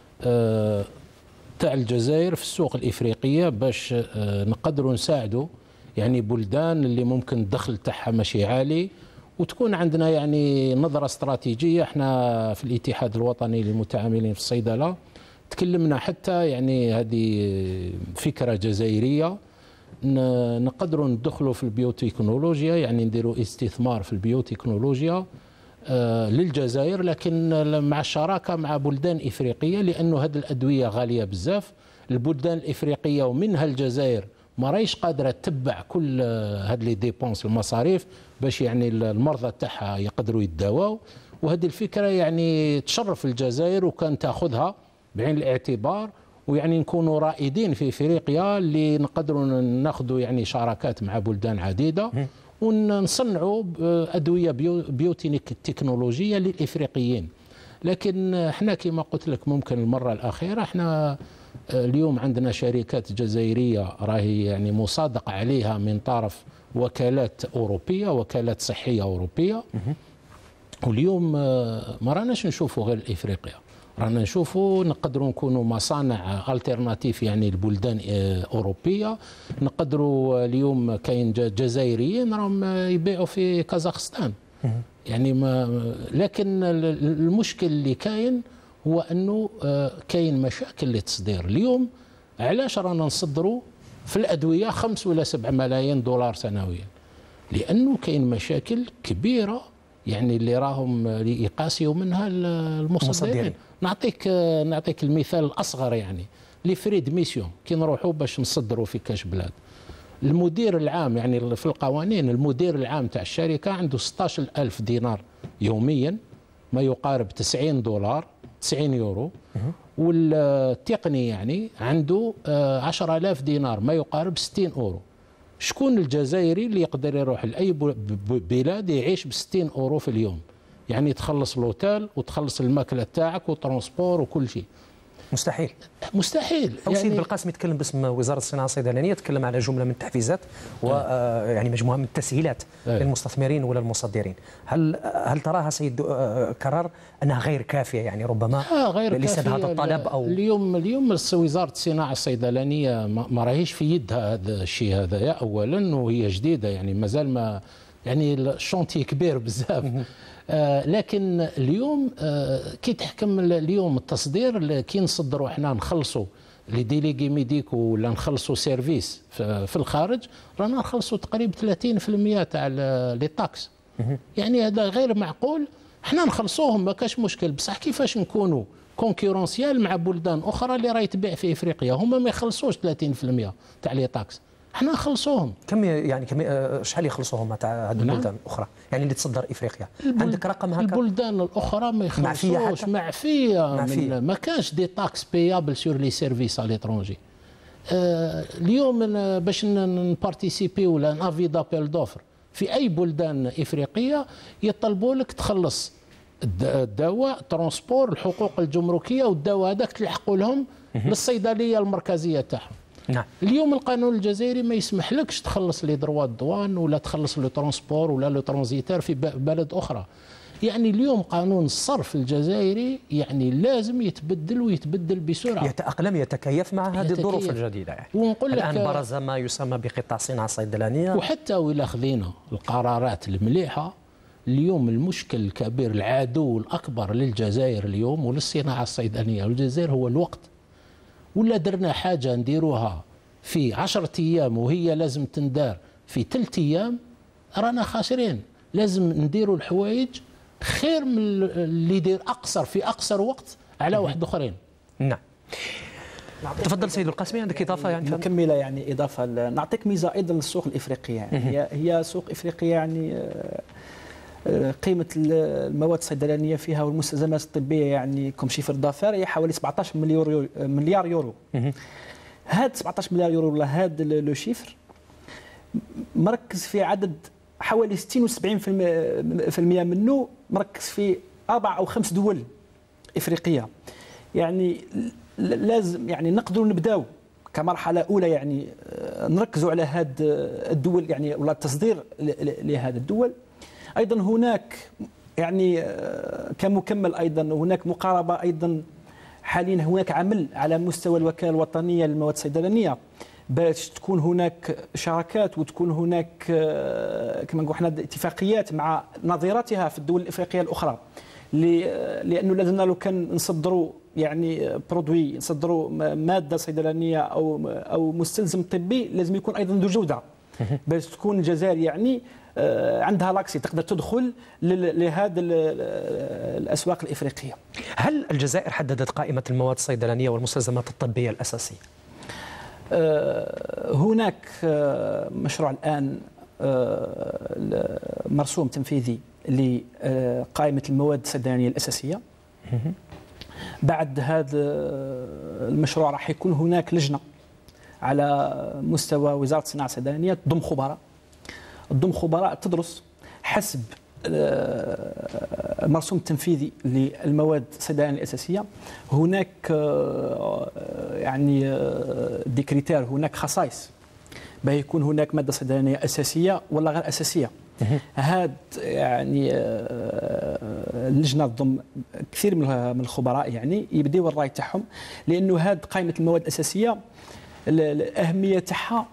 تاع الجزائر في السوق الافريقيه باش نقدروا نساعدوا يعني بلدان اللي ممكن الدخل تاعها ماشي عالي وتكون عندنا يعني نظره استراتيجيه. احنا في الاتحاد الوطني للمتعاملين في الصيدله تكلمنا حتى يعني هذه فكره جزائريه نقدروا ندخلوا في البيوتكنولوجيا، يعني نديروا استثمار في البيوتكنولوجيا للجزائر لكن مع الشراكه مع بلدان افريقيه، لانه هذه الادويه غاليه بزاف. البلدان الافريقيه ومنها الجزائر ما راهيش قادره تتبع كل هذه لي ديبونس المصاريف باش يعني المرضى تاعها يقدروا يتداواو، وهذه الفكرة يعني تشرف الجزائر وكان تأخذها بعين الاعتبار، ويعني نكونوا رائدين في افريقيا اللي نقدروا ناخذوا يعني شراكات مع بلدان عديده ونصنعوا ادويه بيوتينيك تكنولوجيه للافريقيين. لكن احنا كما قلت لك ممكن المره الاخيره احنا اليوم عندنا شركات جزائريه راهي يعني مصادقه عليها من طرف وكالات اوروبيه، وكالات صحيه اوروبيه، واليوم ما راناش نشوفوا غير افريقيا، رانا نشوفوا نقدروا نكونوا مصانع الترناتيف يعني البلدان اوروبيه. نقدروا اليوم كاين جزائريين راهم يبيعوا في كازاخستان يعني ما. لكن المشكل اللي كاين هو انه كاين مشاكل للتصدير. اليوم علاش رانا نصدروا في الادويه خمس ولا سبع ملايين دولار سنويا؟ لانه كاين مشاكل كبيره يعني اللي راهم يقاسيوا منها المصدرين. نعطيك نعطيك المثال الاصغر يعني لي فريد ميسيون كي نروحوا باش نصدروا في كاش بلاد. المدير العام يعني في القوانين المدير العام تاع الشركه عنده ستة عشر ألف دينار يوميا، ما يقارب تسعين دولار تسعين يورو، والتقني يعني عنده عشرة آلاف دينار ما يقارب ستين أورو. شكون الجزائري اللي يقدر يروح لأي بلاد يعيش ب ستين أورو في اليوم؟ يعني تخلص الأوتيل وتخلص الماكلة تاعك وترونسبور وكل شيء. مستحيل مستحيل. أو يعني سيد بالقاسم يتكلم باسم وزارة الصناعة الصيدلانية، يتكلم على جملة من التحفيزات ويعني مجموعة من التسهيلات أه. للمستثمرين ولا المصدرين. هل هل تراها سيد كرار أنها غير كافية يعني ربما آه غير لسد هذا الطلب؟ أو اليوم اليوم وزارة الصناعة الصيدلانية ما راهيش في يدها هذا الشيء هذا يا أولا، وهي جديدة يعني مازال ما يعني الشونتي كبير بزاف. آه لكن اليوم آه كي تحكم اليوم التصدير، كي نصدروا احنا نخلصوا لي ديليغي ميديكو ولا نخلصوا سيرفيس في الخارج، رانا نخلصوا تقريبا ثلاثين بالمئة تاع لي تاكس. يعني هذا غير معقول. احنا نخلصوهم ما كاش مشكل، بصح كيفاش نكونوا كونكورونسيال مع بلدان اخرى اللي راهي تبيع في افريقيا؟ هما ما يخلصوش ثلاثين بالمئة تاع لي تاكس، احنا نخلصوهم. كم يعني كم شحال يخلصوهم تاع هذه البلدان الاخرى يعني اللي تصدر افريقيا؟ عندك رقم هكا؟ البلدان الاخرى ما يخلصوش، معفيه معفيه، ما كانش دي تاكس بيابل سور لي سيرفيس على ليترونجي. آه اليوم باش نبارتيسيبي ولا نافي دابيل دوفر في اي بلدان افريقيه يطلبوا لك تخلص الدواء، ترونسبور، الحقوق الجمركيه، والدواء هذاك تلحقوا لهم للصيدليه المركزيه تاعهم. نعم. اليوم القانون الجزائري ما يسمح لكش تخلص لي دروا الدوان ولا تخلص لو ترونسبور ولا لو ترانزيتير في بلد اخرى. يعني اليوم قانون الصرف الجزائري يعني لازم يتبدل ويتبدل بسرعه، يتأقلم يتكيف مع هذه الظروف الجديده. يعني ونقول لك الان برز ما يسمى بقطاع الصناعه الصيدلانيه، وحتى وإلا خذينا القرارات المليحه اليوم المشكل الكبير العدو الاكبر للجزائر اليوم وللصناعه الصيدلانيه والجزائر هو الوقت. ولا درنا حاجه نديروها في عشرة ايام وهي لازم تندار في ثلاث ايام، رانا خاسرين. لازم نديروا الحوايج خير من اللي يدير اقصر في اقصر وقت على واحد اخرين. نعم. تفضل سيد القاسمي، عندك اضافه يعني مكمله يعني اضافه. نعطيك ميزه ايضا للسوق الافريقيه، يعني هي هي سوق افريقيا يعني قيمة المواد الصيدلانية فيها والمستلزمات الطبية يعني كم شيفر دافير هي حوالي سبعة عشر مليار مليار يورو. هذا سبعة عشر مليار يورو ولا هذا لو شيفر مركز في عدد حوالي ستين وسبعين بالمئة منه مركز في أربع أو خمس دول إفريقية. يعني لازم يعني نقدروا نبداو كمرحلة أولى يعني نركزوا على هذه الدول يعني ولا التصدير لهذه الدول. أيضا هناك يعني كمكمل أيضا هناك مقاربة أيضا حاليا هناك عمل على مستوى الوكالة الوطنية للمواد الصيدلانية باش تكون هناك شراكات وتكون هناك كما نقول احنا اتفاقيات مع نظيراتها في الدول الإفريقية الأخرى، لأنه لازمنا لو كان نصدروا يعني برودوي نصدروا مادة صيدلانية أو أو مستلزم طبي لازم يكون أيضا ذو جودة باش تكون الجزائر يعني عندها لاكسي تقدر تدخل لهذه الأسواق الإفريقية. هل الجزائر حددت قائمة المواد الصيدلانية والمستلزمات الطبية الأساسية؟ هناك مشروع الآن مرسوم تنفيذي لقائمة المواد الصيدلانية الأساسية. بعد هذا المشروع راح يكون هناك لجنة على مستوى وزارة الصناعة الصيدلانية تضم خبراء تضم خبراء تدرس حسب المرسوم التنفيذي للمواد الصيدلانية الأساسية. هناك يعني دي كريتير، هناك خصائص باه يكون هناك مادة صيدلانية أساسية ولا غير أساسية. هاد يعني اللجنة تضم كثير من الخبراء يعني يبديوا الرأي تاعهم، لأنه هاد قائمة المواد الأساسية الأهمية تاعها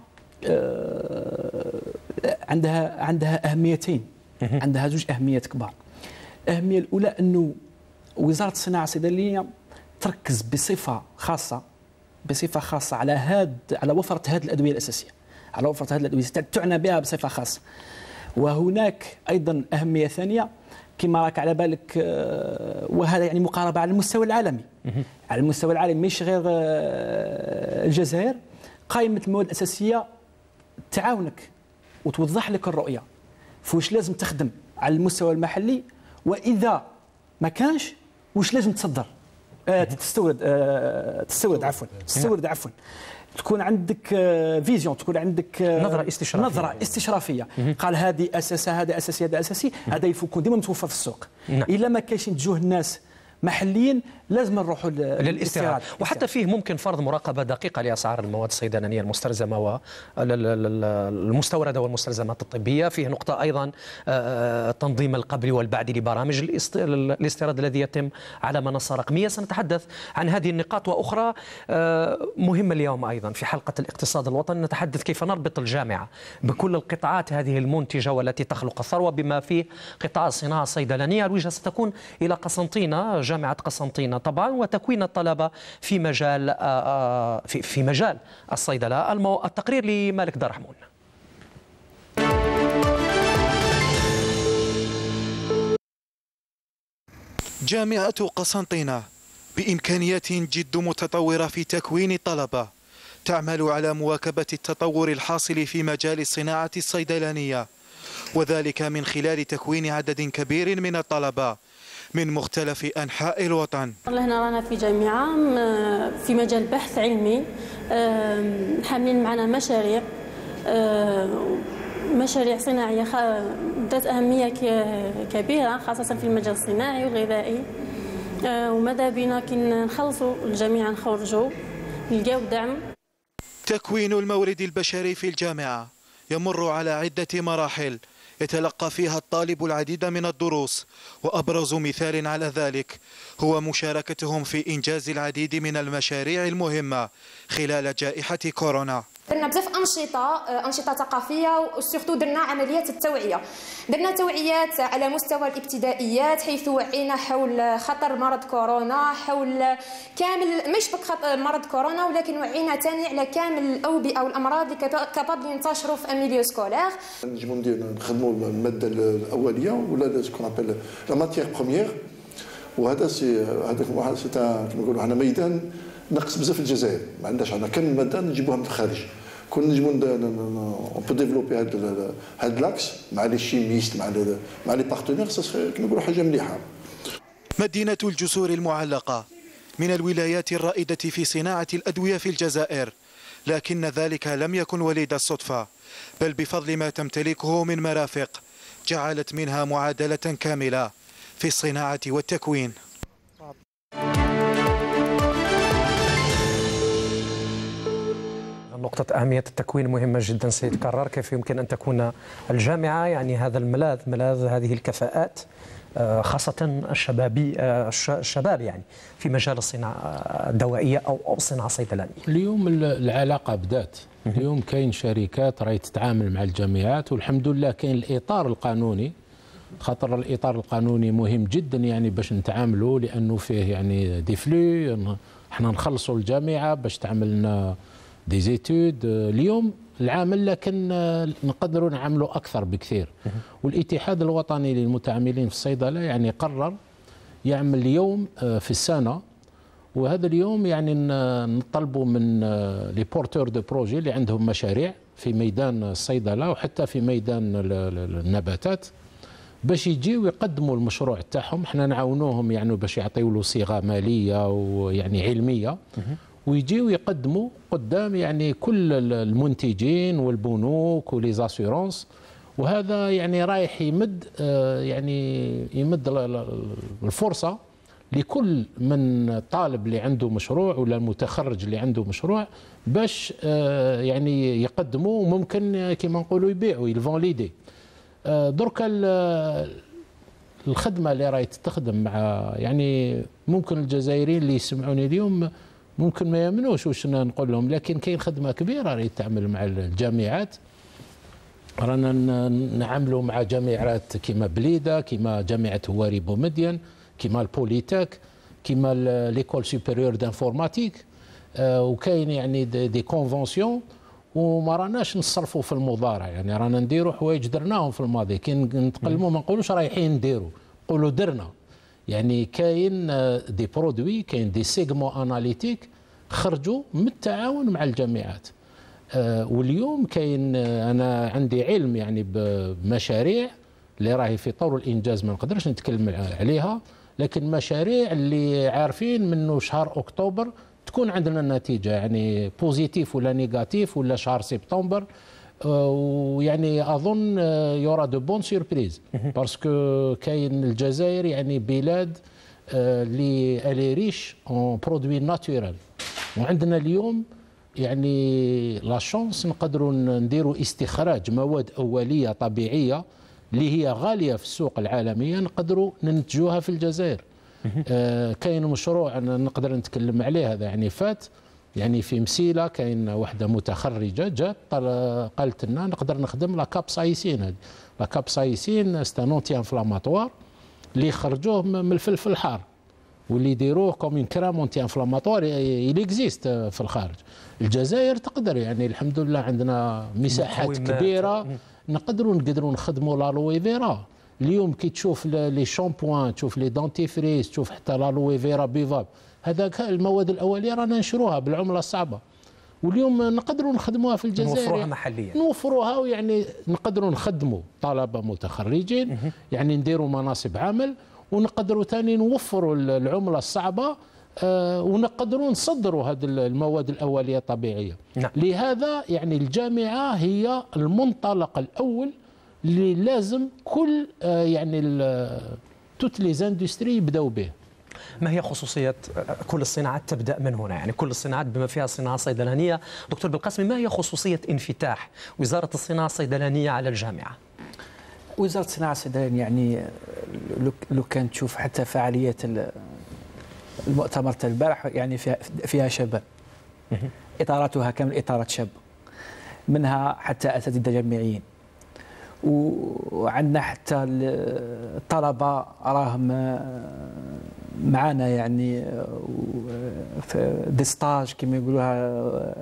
عندها عندها أهميتين، عندها زوج أهميات كبار. الأهمية الأولى أنه وزارة الصناعة الصيدلانية تركز بصفة خاصة بصفة خاصة على هاد على وفرة هذه الأدوية الأساسية، على وفرة هذه الأدوية تعنى بها بصفة خاصة. وهناك أيضا أهمية ثانية كما راك على بالك، وهذا يعني مقاربة على المستوى العالمي، على المستوى العالمي مش غير الجزائر. قائمة المواد الأساسية تعاونك وتوضح لك الرؤية فوش لازم تخدم على المستوى المحلي، وإذا ما كانش وش لازم تصدر آه تستورد آه تستورد عفوا تستورد عفوا تكون عندك فيزيون، تكون عندك نظرة استشرافية نظرة استشرافية. قال هذه أساسها، هذا أساسي، هذا أساسي، هذا يكون ديما متوفر في السوق. إلا ما كاينش نتجوه الناس محليا لازم نروحوا للاستيراد. وحتى فيه ممكن فرض مراقبة دقيقة لأسعار المواد الصيدلانية المستلزمة والمستوردة والمستلزمات الطبية. فيه نقطة أيضا التنظيم القبلي والبعدي لبرامج الاستيراد الذي يتم على منصة رقمية. سنتحدث عن هذه النقاط وأخرى مهمة اليوم أيضا في حلقة الاقتصاد الوطني. نتحدث كيف نربط الجامعة بكل القطاعات هذه المنتجة والتي تخلق الثروة بما فيه قطاع الصناعة الصيدلانية. الوجهة ستكون إلى قسنطينة، جامعة قسنطينة طبعا، وتكوين الطلبة في مجال في في مجال الصيدلة. التقرير لمالك دار رحمون. جامعة قسنطينة بإمكانيات جد متطورة في تكوين الطلبة، تعمل على مواكبة التطور الحاصل في مجال الصناعة الصيدلانية، وذلك من خلال تكوين عدد كبير من الطلبة من مختلف أنحاء الوطن. هنا رانا في جامعة في مجال بحث علمي، حاملين معنا مشاريع مشاريع صناعية ذات أهمية كبيرة خاصة في المجال الصناعي والغذائي، وماذا بينا كي نخلصوا الجامعة نخرجوا نلقاو دعم. تكوين المورد البشري في الجامعة يمر على عدة مراحل يتلقى فيها الطالب العديد من الدروس، وأبرز مثال على ذلك هو مشاركتهم في إنجاز العديد من المشاريع المهمة خلال جائحة كورونا. درنا بزاف أنشطة أنشطة ثقافية، وسورتو درنا عمليات التوعية. درنا توعيات على مستوى الابتدائيات حيث وعينا حول خطر مرض كورونا، حول كامل مش فقط مرض كورونا، ولكن وعينا ثاني على كامل الأوبئة والأمراض اللي كابابل ينتشروا في أميليو سكولير. نجمو نخدموا المادة الأولية ولا سكون ابل لا ماتيير بروميير، وهذا سي هذاك سي كما نقولوا حنا ميدان ناقص بزاف في الجزائر، ما عندناش حنا كامل المادة نجيبوها من الخارج. كون نجمو اون بو ديفلوبي هذا هذا لاكس مع لي شيميست مع لي مع لي بارتنير، كما نقولوا حاجة مليحة. مدينة الجسور المعلقة من الولايات الرائدة في صناعة الأدوية في الجزائر، لكن ذلك لم يكن وليد الصدفة، بل بفضل ما تمتلكه من مرافق جعلت منها معادلة كاملة في الصناعة والتكوين. نقطة أهمية التكوين مهمة جدا سيتكرر. كيف يمكن أن تكون الجامعة يعني هذا الملاذ، ملاذ هذه الكفاءات خاصة الشبابي الشباب يعني في مجال الصناعة الدوائية أو الصناعة الصيدلانية. اليوم العلاقة بدات، اليوم كاين شركات راهي تتعامل مع الجامعات، والحمد لله كاين الإطار القانوني، خاطر الإطار القانوني مهم جدا يعني باش نتعاملوا، لأنه فيه يعني دي فلو احنا نخلصوا الجامعة باش تعمل لنا دي زيتود. اليوم العامل لكن نقدروا نعملوا أكثر بكثير. والاتحاد الوطني للمتعاملين في الصيدلة يعني قرر يعمل يوم في السنة، وهذا اليوم يعني نطلبوا من لي بورتور دو بروجي اللي عندهم مشاريع في ميدان الصيدلة وحتى في ميدان النباتات، باش يجيو يقدموا المشروع تاعهم. احنا نعاونوهم يعني باش يعطيو له صيغه ماليه ويعني علميه، ويجيو يقدموا قدام يعني كل المنتجين والبنوك وليزاسيورونس. وهذا يعني رايح يمد يعني يمد الفرصه لكل من طالب اللي عنده مشروع ولا المتخرج اللي عنده مشروع باش يعني يقدموا، وممكن كما نقولوا يبيعوا يلفونليدي. دركا الخدمه اللي راهي تستخدم مع يعني ممكن الجزائريين اللي يسمعوني اليوم ممكن ما يامنوش واش نقول لهم، لكن كاين خدمه كبيره راهي تعمل مع الجامعات. رانا نعملوا مع جامعات كيما بليده، كيما جامعه هواري بومدين، كيما البوليتك، كيما ليكول سوبيريور دانفورماتيك. وكاين يعني دي, دي كونفونسيون، وما راناش نصرفوا في المضارع، يعني رانا نديروا حوايج درناهم في الماضي. كي نتقلموا ما نقولوش رايحين نديروا، نقولوا درنا. يعني كاين دي برودوي، كاين دي سيغمون اناليتيك خرجوا من التعاون مع الجامعات. واليوم كاين انا عندي علم يعني بمشاريع اللي راهي في طور الانجاز، ما نقدرش نتكلم عليها، لكن مشاريع اللي عارفين منه شهر اكتوبر تكون عندنا النتيجه، يعني بوزيتيف ولا نيجاتيف ولا شهر سبتمبر. ويعني اظن يورا دو بون سيربريز، باسكو كاين الجزائر يعني بلاد اللي الي ريش اون برودوي ناتورال، وعندنا اليوم يعني لا شونس نقدروا نديروا استخراج مواد اوليه طبيعيه اللي هي غاليه في السوق العالميه، نقدروا ننتجوها في الجزائر. آه كاين مشروع نقدر نتكلم عليه هذا يعني فات، يعني في مسيله كاين واحده متخرجه جات قالت لنا نقدر نخدم لا كابسايسين. هذه لا كابسايسين ستان اونتي انفلاماتوار اللي خرجوه من الفلفل الحار، واللي يديروه كوم اون كرام اونتي انفلاماتوار اللي اكزيست في الخارج. الجزائر تقدر يعني الحمد لله عندنا مساحات كبيره نقدروا نقدروا نخدموا لالوي فيرا. اليوم كي تشوف لي شامبوان، تشوف لي دونتيفريز، تشوف حتى لالوي فيرا بيفاب، هذاك المواد الاوليه رانا نشروها بالعمله الصعبه، واليوم نقدروا نخدموها في الجزائر، نوفروها محليا، نوفروها ويعني نقدروا نخدموا طلبه متخرجين، يعني نديروا مناصب عمل، ونقدروا ثاني نوفروا العمله الصعبه، آه ونقدروا نصدروا هذه المواد الاوليه الطبيعيه. نعم. لهذا يعني الجامعه هي المنطلق الاول اللي لازم كل آه يعني توت لي زاندستري يبداو به. ما هي خصوصية كل الصناعات تبدأ من هنا، يعني كل الصناعات بما فيها الصناعة الصيدلانية؟ دكتور بالقاسمي، ما هي خصوصية انفتاح وزارة الصناعة الصيدلانية على الجامعة؟ وزارة الصناعة الصيدلانية يعني لو كان تشوف حتى فعالية المؤتمر تاع البارح يعني فيها فيها شباب، إطاراتها كامل إطارات شابة، منها حتى أساتذة جامعيين، وعندنا حتى الطلبة راهم معنا يعني في دي ستاج كما يقولوها،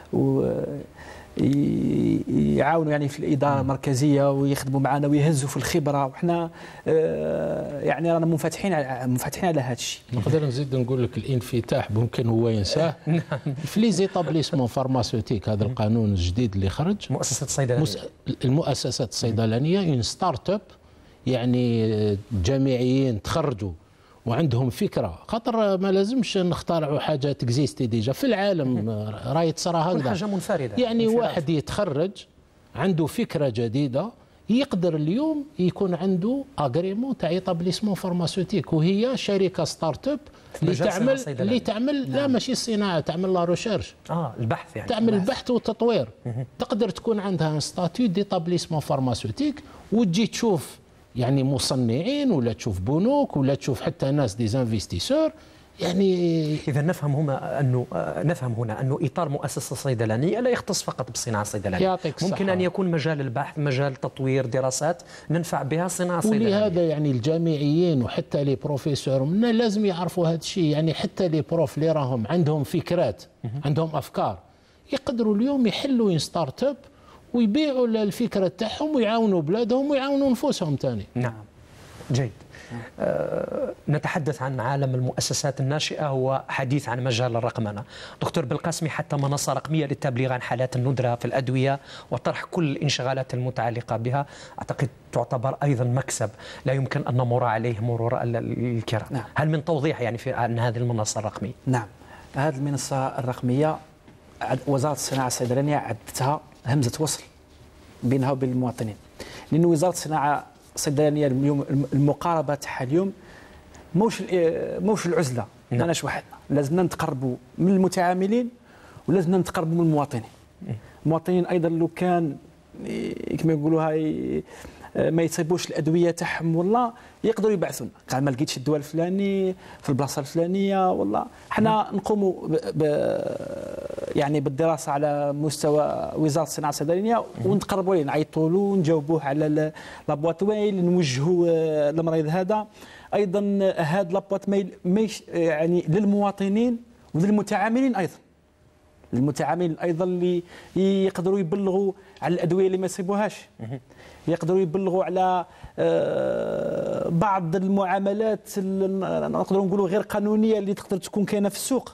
يعاونوا يعني في الاداره المركزيه ويخدموا معنا ويهزوا في الخبره، وحنا يعني رانا منفتحين على منفتحين على هذا الشيء. نقدر نزيد نقول لك الانفتاح ممكن هو ينساه في لي زيتابليسمون فارماسيوتيك. هذا القانون الجديد اللي خرج، مؤسسات الصيدلانيه مس... المؤسسات الصيدلانيه اون ستارت اب، يعني جامعيين تخرجوا وعندهم فكره، خاطر ما لازمش نخترعوا حاجه تكزيستي ديجا في العالم، راهي تصرى هكذا حاجه منفرده. يعني انفراد. واحد يتخرج عنده فكره جديده يقدر اليوم يكون عنده اغريمون تاع ايطابليسمون فارماسيوتيك، وهي شركه ستارت اب اللي تعمل اللي تعمل نعم. لا ماشي الصناعه، تعمل لا ريشيرش، اه البحث يعني تعمل البحث والتطوير. تقدر تكون عندها ستاتيو ديطابليسمون فارماسيوتيك، وتجي تشوف يعني مصنعين، ولا تشوف بنوك، ولا تشوف حتى ناس دي زانفستيسور. يعني اذا نفهم هنا انه نفهم هنا انه اطار مؤسسه صيدلانيه لا يختص فقط بالصناعه الصيدلانيه، ممكن ان يكون مجال البحث، مجال تطوير، دراسات ننفع بها الصناعه الصيدلانيه. ولهذا يعني الجامعيين وحتى لي بروفيسور منا لازم يعرفوا هذا الشيء، يعني حتى لي بروف اللي راهم عندهم فكرات، عندهم افكار، يقدروا اليوم يحلوا ستارت اب ويبيعوا الفكره تاعهم ويعاونوا بلادهم ويعاونوا نفوسهم ثاني. نعم. جيد. أه نتحدث عن عالم المؤسسات الناشئة وحديث عن مجال الرقمنة. دكتور بالقاسمي، حتى منصة رقمية للتبليغ عن حالات الندرة في الأدوية وطرح كل الانشغالات المتعلقة بها، أعتقد تعتبر أيضا مكسب لا يمكن أن نمر عليه مرور الكرام. نعم. هل من توضيح يعني في عن هذه المنصة الرقمية؟ نعم، هذه المنصة الرقمية وزارة الصناعة الصيدلانية عدتها همزة وصل بينها وبين المواطنين، لأن وزارة الصناعة الصيدلانية اليوم المقاربة تاعها اليوم موش موش العزلة، نعم. ماناش وحدنا، لازمنا نتقربوا من المتعاملين ولازمنا نتقربوا من المواطنين. المواطنين أيضا لو كان كما يقولوا هاي ما يصيبوش الادويه تاعهم والله يقدروا يبعثونا، قال ما لقيتش الدواء الفلاني في البلاصه الفلانيه، والله حنا نقوموا ب يعني بالدراسه على مستوى وزاره الصناعه الصيدلانيه ونتقربوا ليه، نعيطوا له ونجاوبوه على لابواط ميل، نوجهوا المريض هذا. ايضا هذا لابواط ميل يعني للمواطنين وللمتعاملين ايضا، المتعاملين ايضا اللي يقدروا يبلغوا على الادويه اللي ما يصيبوهاش، يقدروا يبلغوا على بعض المعاملات نقدروا نقولوا غير قانونيه اللي تقدر تكون كاينه في السوق.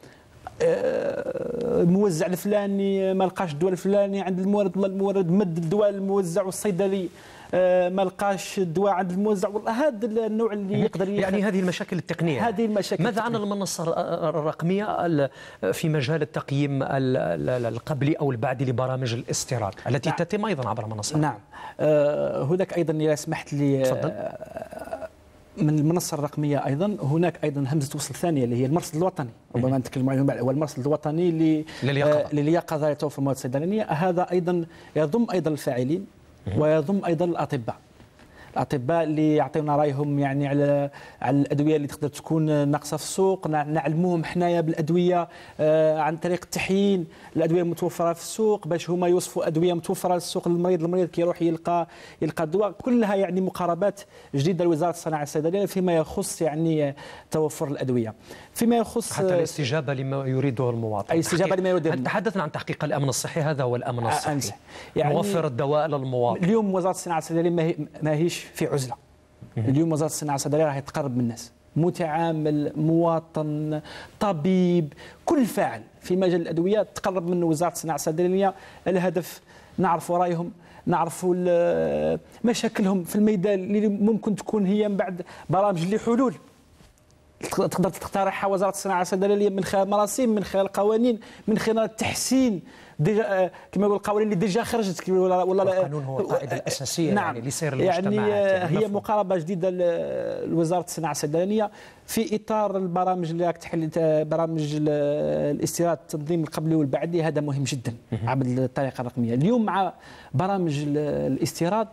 الموزع الفلاني ما لقاش الدواء الفلاني عند المورد، والله المورد مد الدواء الموزع والصيدلي ما لقاش الدواء عند الموزع، والله هذا النوع اللي يقدر يعني هذه المشاكل التقنيه. هذه المشاكل. ماذا عن المنصه الرقميه في مجال التقييم القبلي او البعدي لبرامج الاستيراد التي نعم. تتم ايضا عبر منصه؟ نعم. آه هناك ايضا اذا سمحت لي آه من المنصه الرقميه ايضا هناك ايضا همزه وصل ثانيه اللي هي المرصد الوطني، ربما نتكلم عليهم بعد، هو المرصد الوطني لليقظه آه لتوفر المواد الصيدلانيه. هذا ايضا يضم ايضا الفاعلين ويضم ايضا الاطباء الاطباء اللي يعطيونا رايهم يعني على على الادويه اللي تقدر تكون ناقصه في السوق، نعلموهم حنايا بالادويه آه عن طريق التحيين الادويه المتوفره في السوق باش هما يوصفوا ادويه متوفره في السوق للمريض، المريض كيروح يلقى يلقى الدواء. كلها يعني مقاربات جديده لوزاره الصناعه الصيدلانيه فيما يخص يعني توفر الادويه، فيما يخص حتى الاستجابه لما يريده المواطن. اي استجابه لما يريده. تحدثنا عن تحقيق الامن الصحي، هذا هو الامن الصحي يعني موفر الدواء للمواطن. اليوم وزاره الصناعه الصيدلانيه ما هيش في عزله. اليوم وزاره الصناعه الصيدلانيه راهي تقرب من الناس، متعامل، مواطن، طبيب، كل فاعل في مجال الادويه تقرب من وزاره الصناعه الصيدلانيه. الهدف نعرفوا رايهم، نعرفوا مشاكلهم في الميدان اللي ممكن تكون هي من بعد برامج لحلول تقدر تقترحها وزاره الصناعه الصيدلانيه من خلال مراسيم، من خلال قوانين، من خلال تحسين ديجا كما يقول القوانين اللي ديجا خرجت ولا ولا القانون هو القاعده الاساسيه نعم يعني لسير المجتمعات. يعني هي مقاربه جديده لوزاره الصناعه الصيدلانيه في اطار البرامج اللي راك تحل برامج الاستيراد التنظيم القبلي والبعدي، هذا مهم جدا عبر الطريقه الرقميه. اليوم مع برامج الاستيراد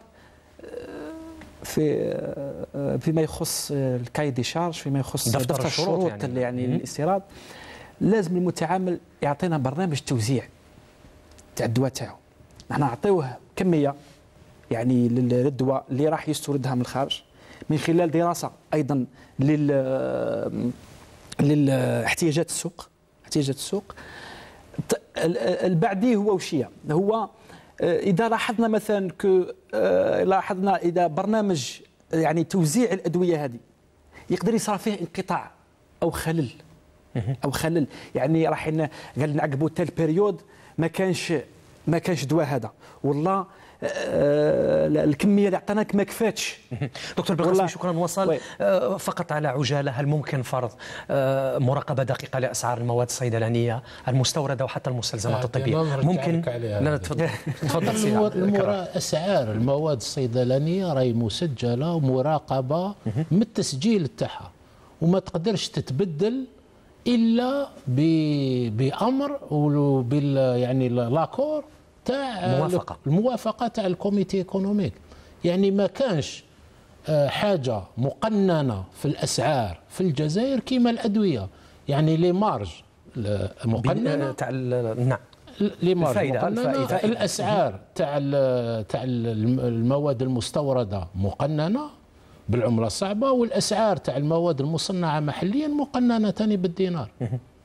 في فيما يخص الكاي دي شارج، فيما يخص دفتر, دفتر الشروط يعني, يعني, يعني الاستيراد، لازم المتعامل يعطينا برنامج توزيع تاع الدواء تاعو. نحن نعطيوه كميه يعني للدواء اللي راح يستوردها من الخارج من خلال دراسه ايضا لل للاحتياجات السوق، احتياجات السوق. البعدي هو وشيه هو اذا لاحظنا مثلا ك لاحظنا اذا برنامج يعني توزيع الادويه هذه يقدر يصير فيه انقطاع او خلل او خلل يعني راح قال نعقبوا تال بيريود ما كانش ما كانش دواء هذا، والله الكميه اللي عطاناك ما كفاتش. دكتور بالقاسمي شكرا. وصل فقط على عجاله، هل ممكن فرض مراقبه دقيقه لاسعار المواد الصيدلانيه المستورده وحتى المستلزمات الطبيه؟ ممكن؟ لا تفضل تفضل سي اسعار المواد الصيدلانيه راهي مسجله ومراقبه من التسجيل تاعها وما تقدرش تتبدل الا بامر وبال يعني لاكور تاع الموافقه الموافقه تاع الكوميتي ايكونوميك. يعني ما كانش حاجه مقننه في الاسعار في الجزائر كيما الادويه، يعني لي مارج مقننه تاع نعم لي مارج مقننه، الاسعار تاع تاع المواد المستورده مقننه بالعمله الصعبه، والاسعار تاع المواد المصنعه محليا مقننه ثاني بالدينار.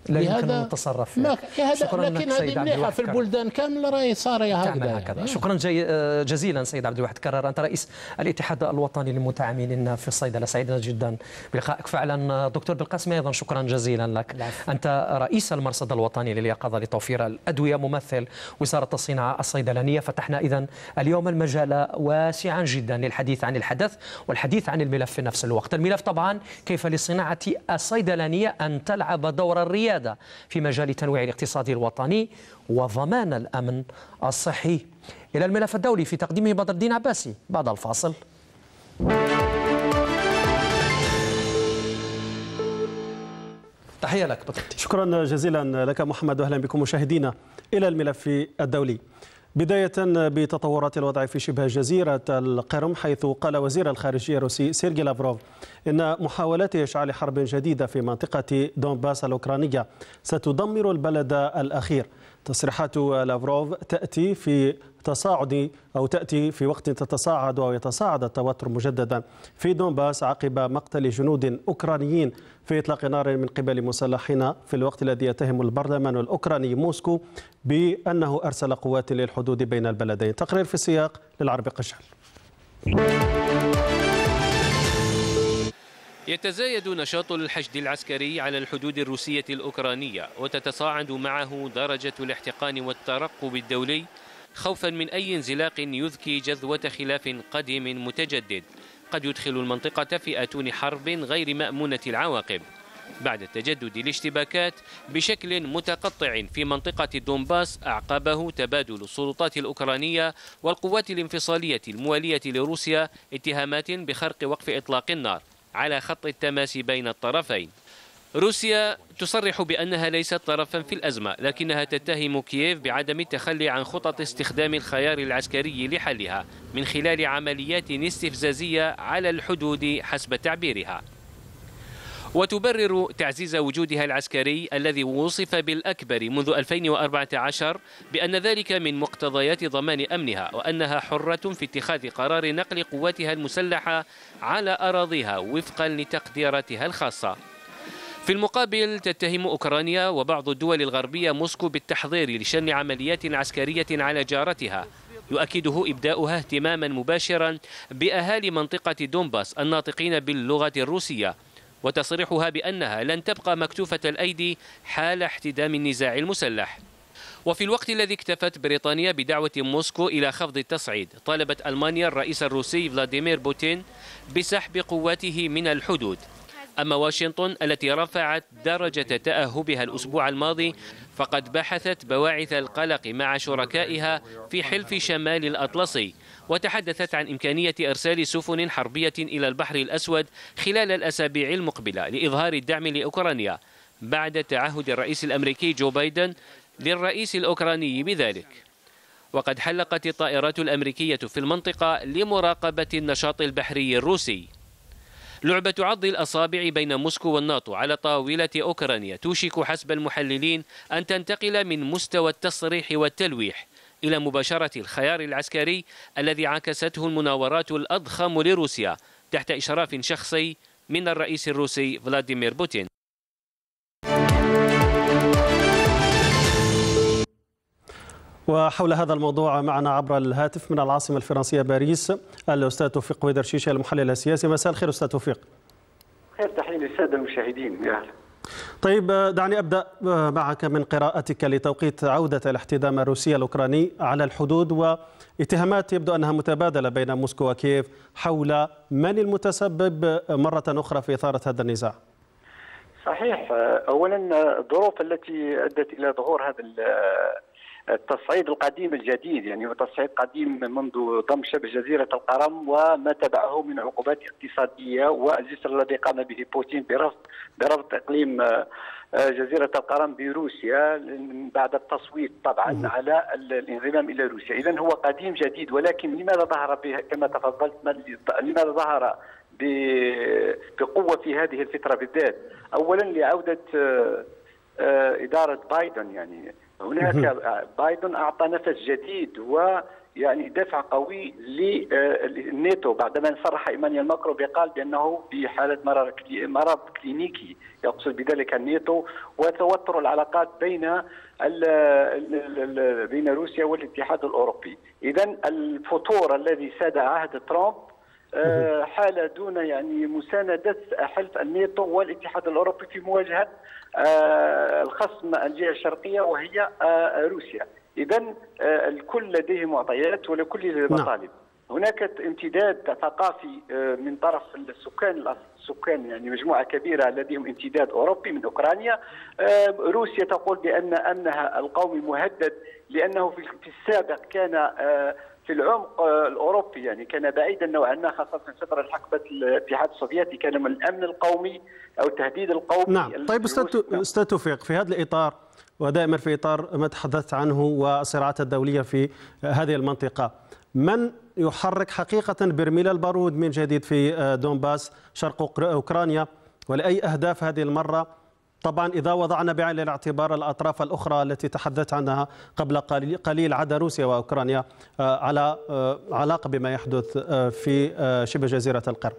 لا يمكن أن نتصرف فيها. شكرا لك سيد عبد الواحد. في البلدان كامله راهي صار هكذا. شكرا جي جزيلا سيد عبد الواحد كرر، أنت رئيس الاتحاد الوطني للمتعاملين في الصيدلة. سعيدنا جدا بلقائك فعلا. دكتور بالقاسمي أيضا شكرا جزيلا لك. العفو. أنت رئيس المرصد الوطني لليقظة لتوفير الأدوية، ممثل وزارة الصناعة الصيدلانية. فتحنا إذن اليوم المجال واسعا جدا للحديث عن الحدث والحديث عن الملف في نفس الوقت. الملف طبعا كيف للصناعة الصيدلانية أن تلعب دور الريادة في مجال تنويع الاقتصاد الوطني وضمان الأمن الصحي. إلى الملف الدولي في تقديمه بدر الدين عباسي بعد الفاصل. تحية لك بدر. شكرا جزيلا لك محمد، وأهلا بكم مشاهدينا. إلى الملف الدولي، بداية بتطورات الوضع في شبه جزيرة القرم، حيث قال وزير الخارجية الروسي سيرجي لافروف إن محاولات إشعال حرب جديدة في منطقة دونباس الأوكرانية ستدمر البلد الأخير. تصريحات لافروف تأتي في تصاعد أو تأتي في وقت تتصاعد أو يتصاعد التوتر مجددا في دونباس عقب مقتل جنود أوكرانيين في إطلاق نار من قبل مسلحين، في الوقت الذي يتهم البرلمان الأوكراني موسكو بأنه أرسل قوات للحدود بين البلدين. تقرير في السياق للعربي قشال. يتزايد نشاط الحشد العسكري على الحدود الروسية الأوكرانية، وتتصاعد معه درجة الاحتقان والترقب الدولي خوفا من أي انزلاق يذكي جذوة خلاف قديم متجدد قد يدخل المنطقة في أتون حرب غير مأمونة العواقب بعد تجدد الاشتباكات بشكل متقطع في منطقة دونباس أعقبه تبادل السلطات الأوكرانية والقوات الانفصالية الموالية لروسيا اتهامات بخرق وقف إطلاق النار على خط التماس بين الطرفين. روسيا تصرح بأنها ليست طرفا في الأزمة، لكنها تتهم كييف بعدم التخلي عن خطط استخدام الخيار العسكري لحلها من خلال عمليات استفزازية على الحدود حسب تعبيرها، وتبرر تعزيز وجودها العسكري الذي وصف بالأكبر منذ ألفين وأربعة عشر بأن ذلك من مقتضيات ضمان أمنها، وأنها حرة في اتخاذ قرار نقل قواتها المسلحة على أراضيها وفقا لتقديراتها الخاصة. في المقابل تتهم أوكرانيا وبعض الدول الغربية موسكو بالتحضير لشن عمليات عسكرية على جارتها يؤكده إبداؤها اهتماما مباشرا بأهالي منطقة دونباس الناطقين باللغة الروسية، وتصريحها بأنها لن تبقى مكتوفة الأيدي حال احتدام النزاع المسلح. وفي الوقت الذي اكتفت بريطانيا بدعوة موسكو إلى خفض التصعيد، طالبت ألمانيا الرئيس الروسي فلاديمير بوتين بسحب قواته من الحدود. أما واشنطن التي رفعت درجة تأهبها الأسبوع الماضي فقد بحثت بواعث القلق مع شركائها في حلف شمال الأطلسي، وتحدثت عن إمكانية إرسال سفن حربية إلى البحر الأسود خلال الأسابيع المقبلة لإظهار الدعم لأوكرانيا بعد تعهد الرئيس الأمريكي جو بايدن للرئيس الأوكراني بذلك. وقد حلقت الطائرات الأمريكية في المنطقة لمراقبة النشاط البحري الروسي. لعبة عض الأصابع بين موسكو والناتو على طاولة أوكرانيا توشك حسب المحللين أن تنتقل من مستوى التصريح والتلويح إلى مباشرة الخيار العسكري الذي عكسته المناورات الأضخم لروسيا تحت إشراف شخصي من الرئيس الروسي فلاديمير بوتين. وحول هذا الموضوع معنا عبر الهاتف من العاصمة الفرنسية باريس الأستاذ توفيق ويدرشيشة المحلل السياسي. مساء الخير أستاذ توفيق. خير، تحية للسادة المشاهدين. يا أهلا. طيب دعني أبدأ معك من قراءتك لتوقيت عودة الاحتدام الروسي الأوكراني على الحدود واتهامات يبدو أنها متبادلة بين موسكو وكييف حول من المتسبب مرة أخرى في إثارة هذا النزاع. صحيح. أولا الظروف التي أدت إلى ظهور هذا التصعيد القديم الجديد، يعني هو تصعيد قديم منذ ضم شبه جزيرة القرم وما تبعه من عقوبات اقتصادية، والجسر الذي قام به بوتين برفض برفض إقليم جزيرة القرم بروسيا بعد التصويت طبعا على الانضمام إلى روسيا. إذن هو قديم جديد، ولكن لماذا ظهر كما تفضلت لماذا ظهر بقوة في هذه الفترة بالذات؟ أولا لعودة إدارة بايدن، يعني هناك بايدن أعطى نفس جديد يعني دفع قوي للناتو بعدما صرح ايمانويل ماكرون بقال بانه في حاله مرض مرض كلينيكي يقصد بذلك الناتو وتوتر العلاقات بين ال ال بين روسيا والاتحاد الاوروبي. اذا الفتور الذي ساد عهد ترامب حال دون يعني مساندة حلف الناتو والاتحاد الأوروبي في مواجهة الخصم الجهة الشرقية وهي روسيا. إذا الكل لديه معطيات ولكل المطالب. هناك امتداد ثقافي من طرف السكان السكان يعني مجموعة كبيرة لديهم امتداد أوروبي من أوكرانيا. روسيا تقول بأن أمنها القومي مهدد لأنه في السابق كان في العمق الاوروبي يعني كان بعيدا نوعا ما خاصه في فتره حقبه الاتحاد السوفيتي كان من الامن القومي او التهديد القومي. نعم. طيب استاذ توفيق، في هذا الاطار ودائما في اطار ما تحدثت عنه والصراعات الدوليه في هذه المنطقه، من يحرك حقيقه برميل البارود من جديد في دونباس شرق اوكرانيا ولاي اهداف هذه المره؟ طبعا إذا وضعنا بعين الاعتبار الأطراف الأخرى التي تحدثت عنها قبل قليل عدا روسيا وأوكرانيا على علاقة بما يحدث في شبه جزيرة القرم.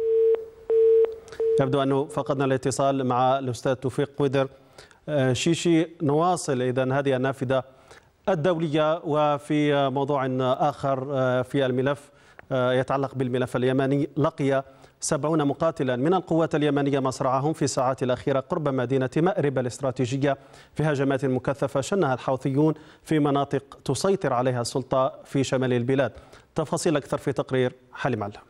يبدو أنه فقدنا الاتصال مع الأستاذ توفيق قويدر. شيشي، نواصل إذن هذه النافذة الدولية وفي موضوع آخر في الملف يتعلق بالملف اليمني. لقي سبعون مقاتلا من القوات اليمنية مصرعهم في الساعات الأخيرة قرب مدينة مأرب الاستراتيجية في هجمات مكثفة شنها الحوثيون في مناطق تسيطر عليها السلطة في شمال البلاد. تفاصيل أكثر في تقرير حليم علام.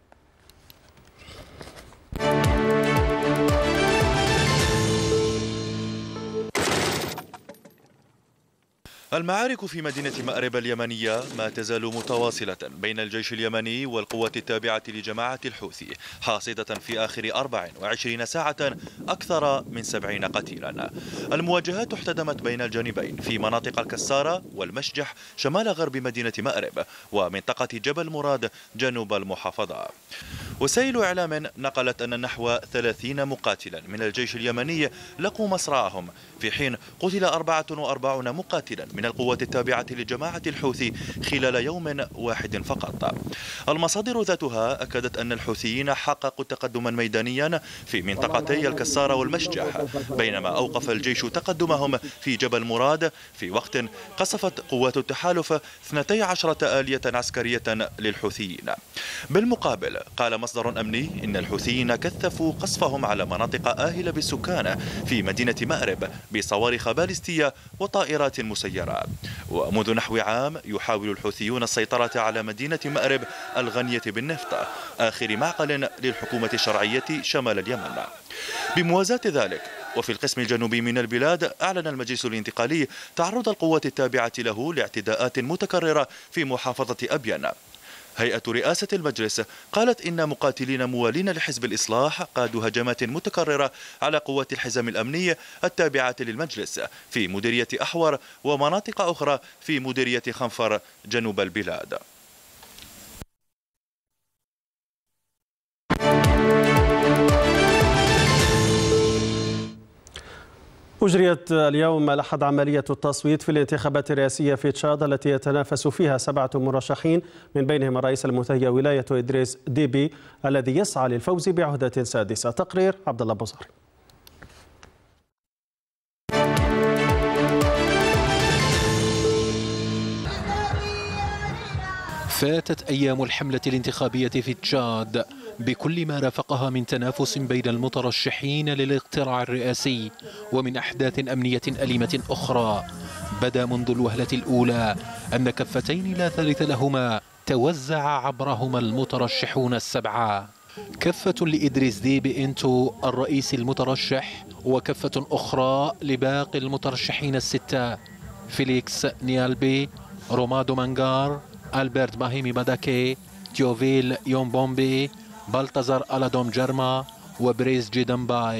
المعارك في مدينة مأرب اليمنية ما تزال متواصلة بين الجيش اليمني والقوات التابعة لجماعة الحوثي، حاصدة في آخر أربع وعشرين ساعة أكثر من سبعين قتيلا. المواجهات احتدمت بين الجانبين في مناطق الكسارة والمشجح شمال غرب مدينة مأرب ومنطقة جبل مراد جنوب المحافظة. وسائل إعلام نقلت أن نحو ثلاثين مقاتلا من الجيش اليمني لقوا مصرعهم، في حين قتل أربعة وأربعين مقاتلا من القوات التابعة لجماعة الحوثي خلال يوم واحد فقط. المصادر ذاتها أكدت أن الحوثيين حققوا تقدما ميدانيا في منطقتي الكسارة والمشجح، بينما أوقف الجيش تقدمهم في جبل مراد في وقت قصفت قوات التحالف اثنتي عشرة آلية عسكرية للحوثيين. بالمقابل قال مصدر أمني إن الحوثيين كثفوا قصفهم على مناطق آهلة بالسكان في مدينة مأرب بصواريخ باليستية وطائرات مسيرة. ومنذ نحو عام يحاول الحوثيون السيطرة على مدينة مأرب الغنية بالنفط، آخر معقل للحكومة الشرعية شمال اليمن. بموازاة ذلك وفي القسم الجنوبي من البلاد أعلن المجلس الانتقالي تعرض القوات التابعة له لاعتداءات متكررة في محافظة أبين. هيئة رئاسة المجلس قالت إن مقاتلين موالين لحزب الإصلاح قادوا هجمات متكررة على قوات الحزام الأمني التابعة للمجلس في مديرية أحور ومناطق أخرى في مديرية خنفر جنوب البلاد. أجريت اليوم الأحد عملية التصويت في الانتخابات الرئاسية في تشاد التي يتنافس فيها سبعة مرشحين من بينهم الرئيس المتهيأ ولاية إدريس ديبي الذي يسعى للفوز بعهدة سادسة. تقرير عبد الله بوزاري. فاتت أيام الحملة الانتخابية في تشاد بكل ما رافقها من تنافس بين المترشحين للاقتراع الرئاسي ومن أحداث أمنية أليمة أخرى. بدا منذ الوهلة الأولى أن كفتين لا ثالث لهما توزع عبرهما المترشحون السبعة، كفة لإدريس ديبي إنتو الرئيس المترشح وكفة أخرى لباقي المترشحين الستة: فيليكس نيالبي، رومادو مانغار، ألبرت باهيمي ماداكي، تيوفيل يومبومبي، بلتزر ألادوم جرما وبريز جيدمباي.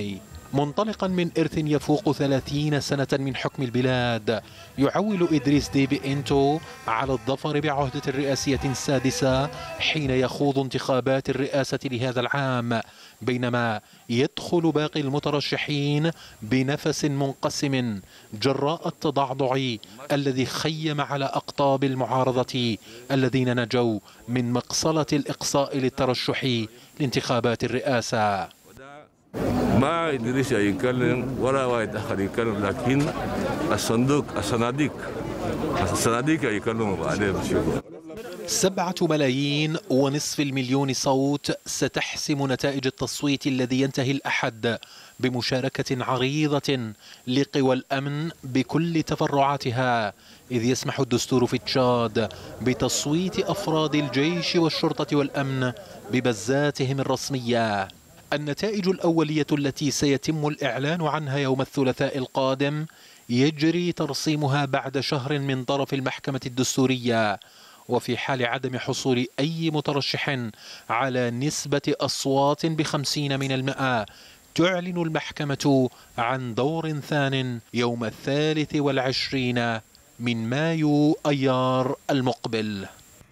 منطلقا من إرث يفوق ثلاثين سنة من حكم البلاد، يعول إدريس ديبي إنتو على الظفر بعهدة الرئاسية السادسة حين يخوض انتخابات الرئاسة لهذا العام، بينما يدخل باقي المترشحين بنفس منقسم جراء التضعضع الذي خيم على أقطاب المعارضة الذين نجوا من مقصلة الإقصاء للترشح لانتخابات الرئاسة. ما إدريس يتكلم ولا واحد آخر يتكلم، لكن الصندوق الصناديق الصناديق يتكلموا بعدين. سبعة ملايين ونصف المليون صوت ستحسم نتائج التصويت الذي ينتهي الأحد بمشاركة عريضة لقوى الأمن بكل تفرعاتها، إذ يسمح الدستور في تشاد بتصويت أفراد الجيش والشرطة والأمن ببزاتهم الرسمية. النتائج الأولية التي سيتم الإعلان عنها يوم الثلاثاء القادم يجري ترسيمها بعد شهر من طرف المحكمة الدستورية، وفي حال عدم حصول أي مترشح على نسبة أصوات بخمسين من المئة تعلن المحكمة عن دور ثان يوم الثالث والعشرين من مايو أيار المقبل.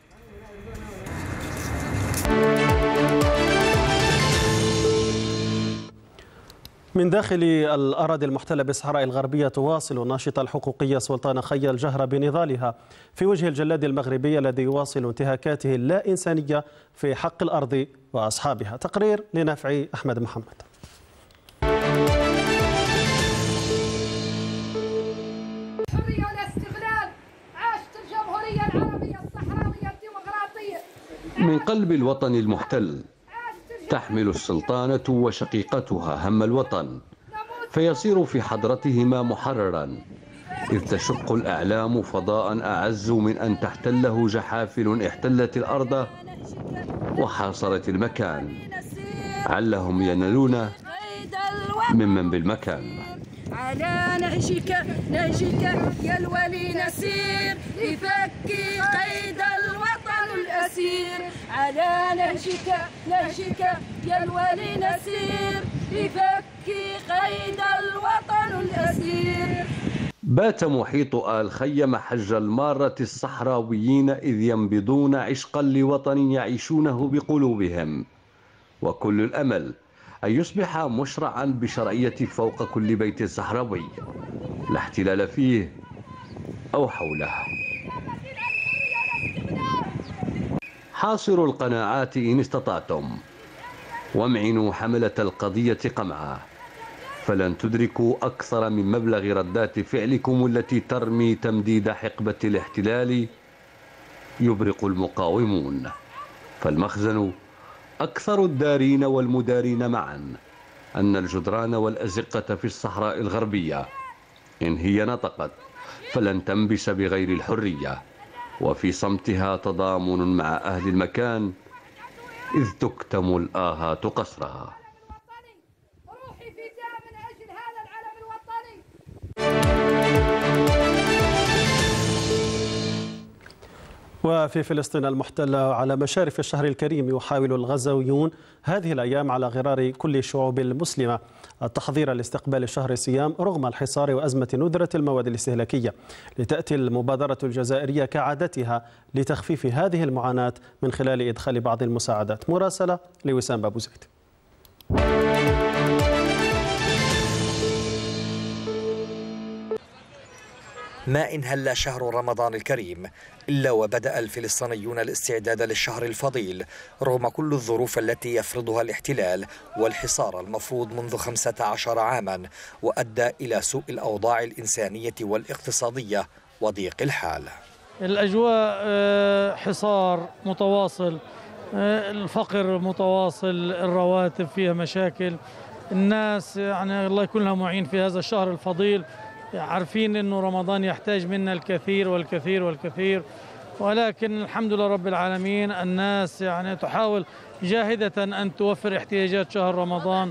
من داخل الأراضي المحتلة بالصحراء الغربية تواصل الناشطة الحقوقية سلطان خيا الجهر بنضالها في وجه الجلاد المغربي الذي يواصل انتهاكاته اللا إنسانية في حق الأرض وأصحابها. تقرير لنافع أحمد محمد. الحرية والاستغلال، عاشت الجمهورية العربية الصحراوية الديمقراطية. من قلب الوطن المحتل تحمل السلطانة وشقيقتها هم الوطن، فيصير في حضرتهما محررا، إذ تشق الأعلام فضاء أعز من أن تحتله جحافل احتلت الأرض وحاصرت المكان، علهم ينالون ممن بالمكان. على نهجك نهجك يا الولي نسير لفك قيد الوطن الأسير. على نهجك نهجك يا الولي نسير لفك قيد الوطن الأسير. بات محيط آل خيا محج المارة الصحراويين إذ ينبضون عشقا لوطن يعيشونه بقلوبهم، وكل الأمل أن يصبح مشرعا بشرعية فوق كل بيت صحراوي، لا احتلال فيه أو حوله. حاصروا القناعات إن استطعتم، وامعنوا حملة القضية قمعا، فلن تدركوا أكثر من مبلغ ردات فعلكم التي ترمي تمديد حقبة الاحتلال يبرق المقاومون، فالمخزن أكثر الدارين والمدارين معا أن الجدران والأزقة في الصحراء الغربية إن هي نطقت فلن تنبش بغير الحرية، وفي صمتها تضامن مع أهل المكان إذ تكتم الآهات قصرها. وفي فلسطين المحتلة على مشارف الشهر الكريم يحاول الغزاويون هذه الأيام على غرار كل الشعوب المسلمة التحضير لاستقبال الشهر الصيام رغم الحصار وأزمة ندرة المواد الاستهلاكية، لتأتي المبادرة الجزائرية كعادتها لتخفيف هذه المعاناة من خلال إدخال بعض المساعدات. مراسلة لوسام أبو زيد. ما إن هل شهر رمضان الكريم إلا وبدأ الفلسطينيون الاستعداد للشهر الفضيل رغم كل الظروف التي يفرضها الاحتلال والحصار المفروض منذ خمسة عشر عاما، وأدى إلى سوء الأوضاع الإنسانية والاقتصادية وضيق الحال. الأجواء حصار متواصل، الفقر متواصل، الرواتب فيها مشاكل، الناس يعني الله يكون لها معين في هذا الشهر الفضيل، عارفين أنه رمضان يحتاج منا الكثير والكثير والكثير، ولكن الحمد لله رب العالمين الناس يعني تحاول جاهدة أن توفر احتياجات شهر رمضان.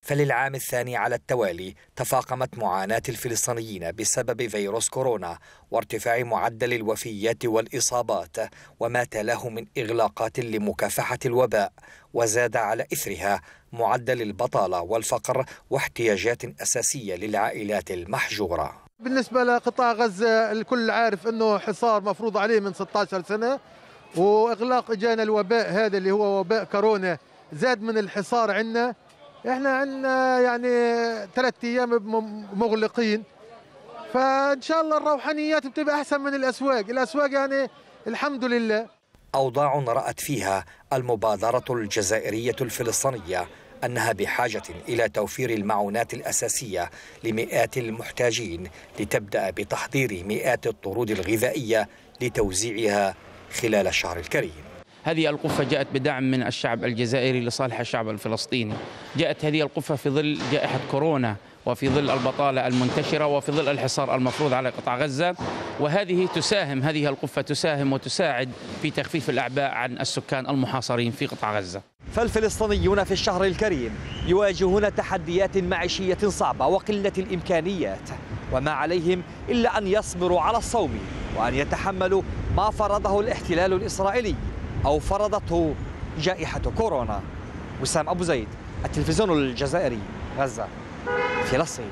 فللعام الثاني على التوالي تفاقمت معاناة الفلسطينيين بسبب فيروس كورونا وارتفاع معدل الوفيات والإصابات وما تلاه من إغلاقات لمكافحة الوباء، وزاد على إثرها معدل البطالة والفقر واحتياجات أساسية للعائلات المحجورة. بالنسبة لقطاع غزة الكل عارف أنه حصار مفروض عليه من ستة عشر سنة، وإغلاق إجانا الوباء هذا اللي هو وباء كورونا زاد من الحصار عندنا. احنا عندنا يعني ثلاث ايام مغلقين، فان شاء الله الروحانيات بتبقى احسن من الاسواق، الاسواق يعني الحمد لله. اوضاع رأت فيها المبادرة الجزائرية الفلسطينية انها بحاجة الى توفير المعونات الاساسية لمئات المحتاجين، لتبدأ بتحضير مئات الطرود الغذائية لتوزيعها خلال الشهر الكريم. هذه القفة جاءت بدعم من الشعب الجزائري لصالح الشعب الفلسطيني. جاءت هذه القفة في ظل جائحة كورونا، وفي ظل البطالة المنتشرة، وفي ظل الحصار المفروض على قطاع غزة، وهذه تساهم هذه القفة تساهم وتساعد في تخفيف الأعباء عن السكان المحاصرين في قطاع غزة. فالفلسطينيون في الشهر الكريم يواجهون تحديات معيشية صعبة وقلة الإمكانيات، وما عليهم إلا أن يصبروا على الصوم وأن يتحملوا ما فرضه الاحتلال الإسرائيلي أو فرضته جائحة كورونا. وسام أبو زيد، التلفزيون الجزائري، غزة، فلسطين.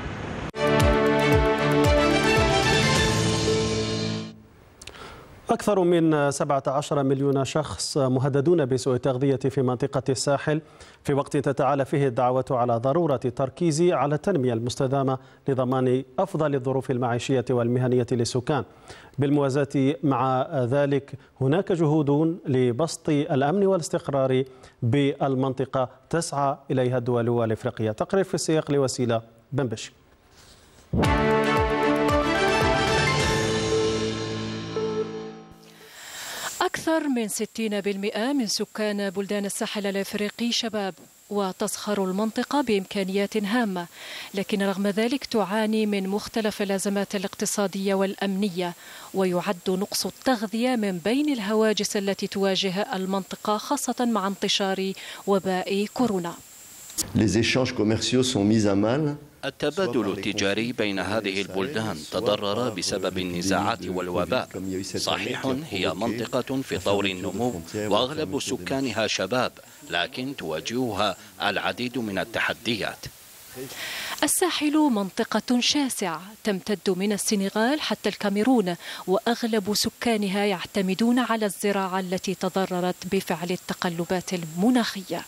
أكثر من سبعة عشر مليون شخص مهددون بسوء التغذية في منطقة الساحل، في وقت تتعالى فيه الدعوة على ضرورة التركيز على التنمية المستدامة لضمان أفضل الظروف المعيشية والمهنية للسكان. بالموازاة مع ذلك هناك جهود لبسط الأمن والاستقرار بالمنطقة تسعى إليها الدول الإفريقية. تقرير في السياق لوسيلة بنبش. أكثر من ستين بالمئة من سكان بلدان الساحل الأفريقي شباب، وتزخر المنطقة بإمكانيات هامة، لكن رغم ذلك تعاني من مختلف الأزمات الاقتصادية والأمنية، ويعد نقص التغذية من بين الهواجس التي تواجه المنطقة، خاصة مع انتشار وباء كورونا. التبادل التجاري بين هذه البلدان تضرر بسبب النزاعات والوباء. صحيح هي منطقة في طور النمو وأغلب سكانها شباب، لكن تواجهها العديد من التحديات. الساحل منطقة شاسعة تمتد من السنغال حتى الكاميرون، وأغلب سكانها يعتمدون على الزراعة التي تضررت بفعل التقلبات المناخية.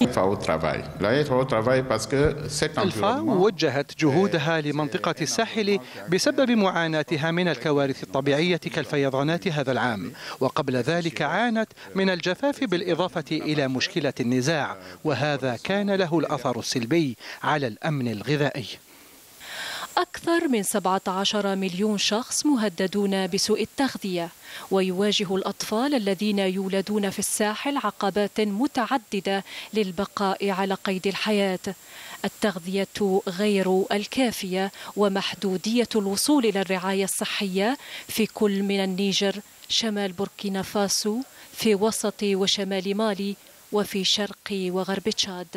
الفاو وجهت جهودها لمنطقة الساحل بسبب معاناتها من الكوارث الطبيعية كالفيضانات هذا العام، وقبل ذلك عانت من الجفاف بالإضافة إلى مشكلة النزاع، وهذا كان له الأثر السلبي على الأمن الغذائي. أكثر من سبعة عشر مليون شخص مهددون بسوء التغذية، ويواجه الأطفال الذين يولدون في الساحل عقبات متعددة للبقاء على قيد الحياة. التغذية غير الكافية ومحدودية الوصول إلى الرعاية الصحية في كل من النيجر، شمال بوركينا فاسو، في وسط وشمال مالي، وفي شرق وغرب تشاد.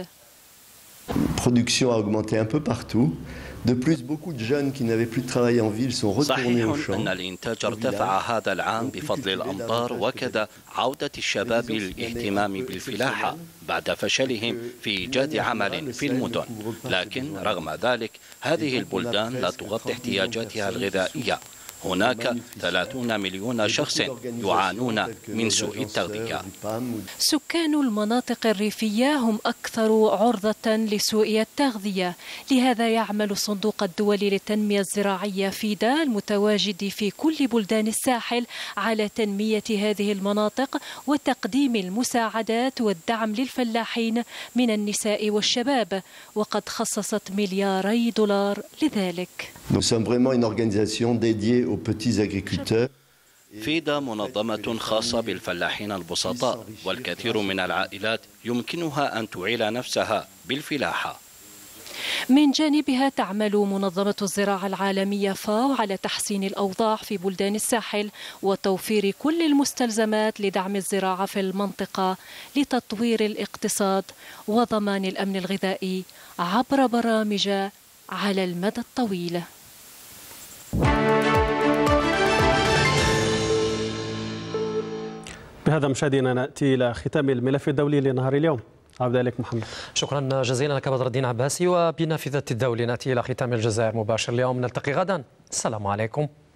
صحيح أن الإنتاج ارتفع هذا العام بفضل الأمطار، وكذا عودة الشباب للاهتمام بالفلاحة بعد فشلهم في إيجاد عمل في المدن. لكن رغم ذلك هذه البلدان لا تغطي احتياجاتها الغذائية. هناك ثلاثين مليون شخص يعانون من سوء التغذية. سكان المناطق الريفية هم أكثر عرضة لسوء التغذية، لهذا يعمل صندوق الدول للتنمية الزراعية فيدا المتواجد في كل بلدان الساحل على تنمية هذه المناطق وتقديم المساعدات والدعم للفلاحين من النساء والشباب، وقد خصصت ملياري دولار لذلك. فيدا منظمة خاصة بالفلاحين البسطاء، والكثير من العائلات يمكنها أن تعيل نفسها بالفلاحة. من جانبها تعمل منظمة الزراعة العالمية فاو على تحسين الأوضاع في بلدان الساحل وتوفير كل المستلزمات لدعم الزراعة في المنطقة لتطوير الاقتصاد وضمان الأمن الغذائي عبر برامج على المدى الطويل. بهذا مشاهدينا نأتي إلى ختام الملف الدولي لنهار اليوم. عودة إليك محمد. شكرا جزيلا لك بدر الدين عباسي. وبنافذة الدولي نأتي إلى ختام الجزائر مباشر اليوم. نلتقي غدا. السلام عليكم.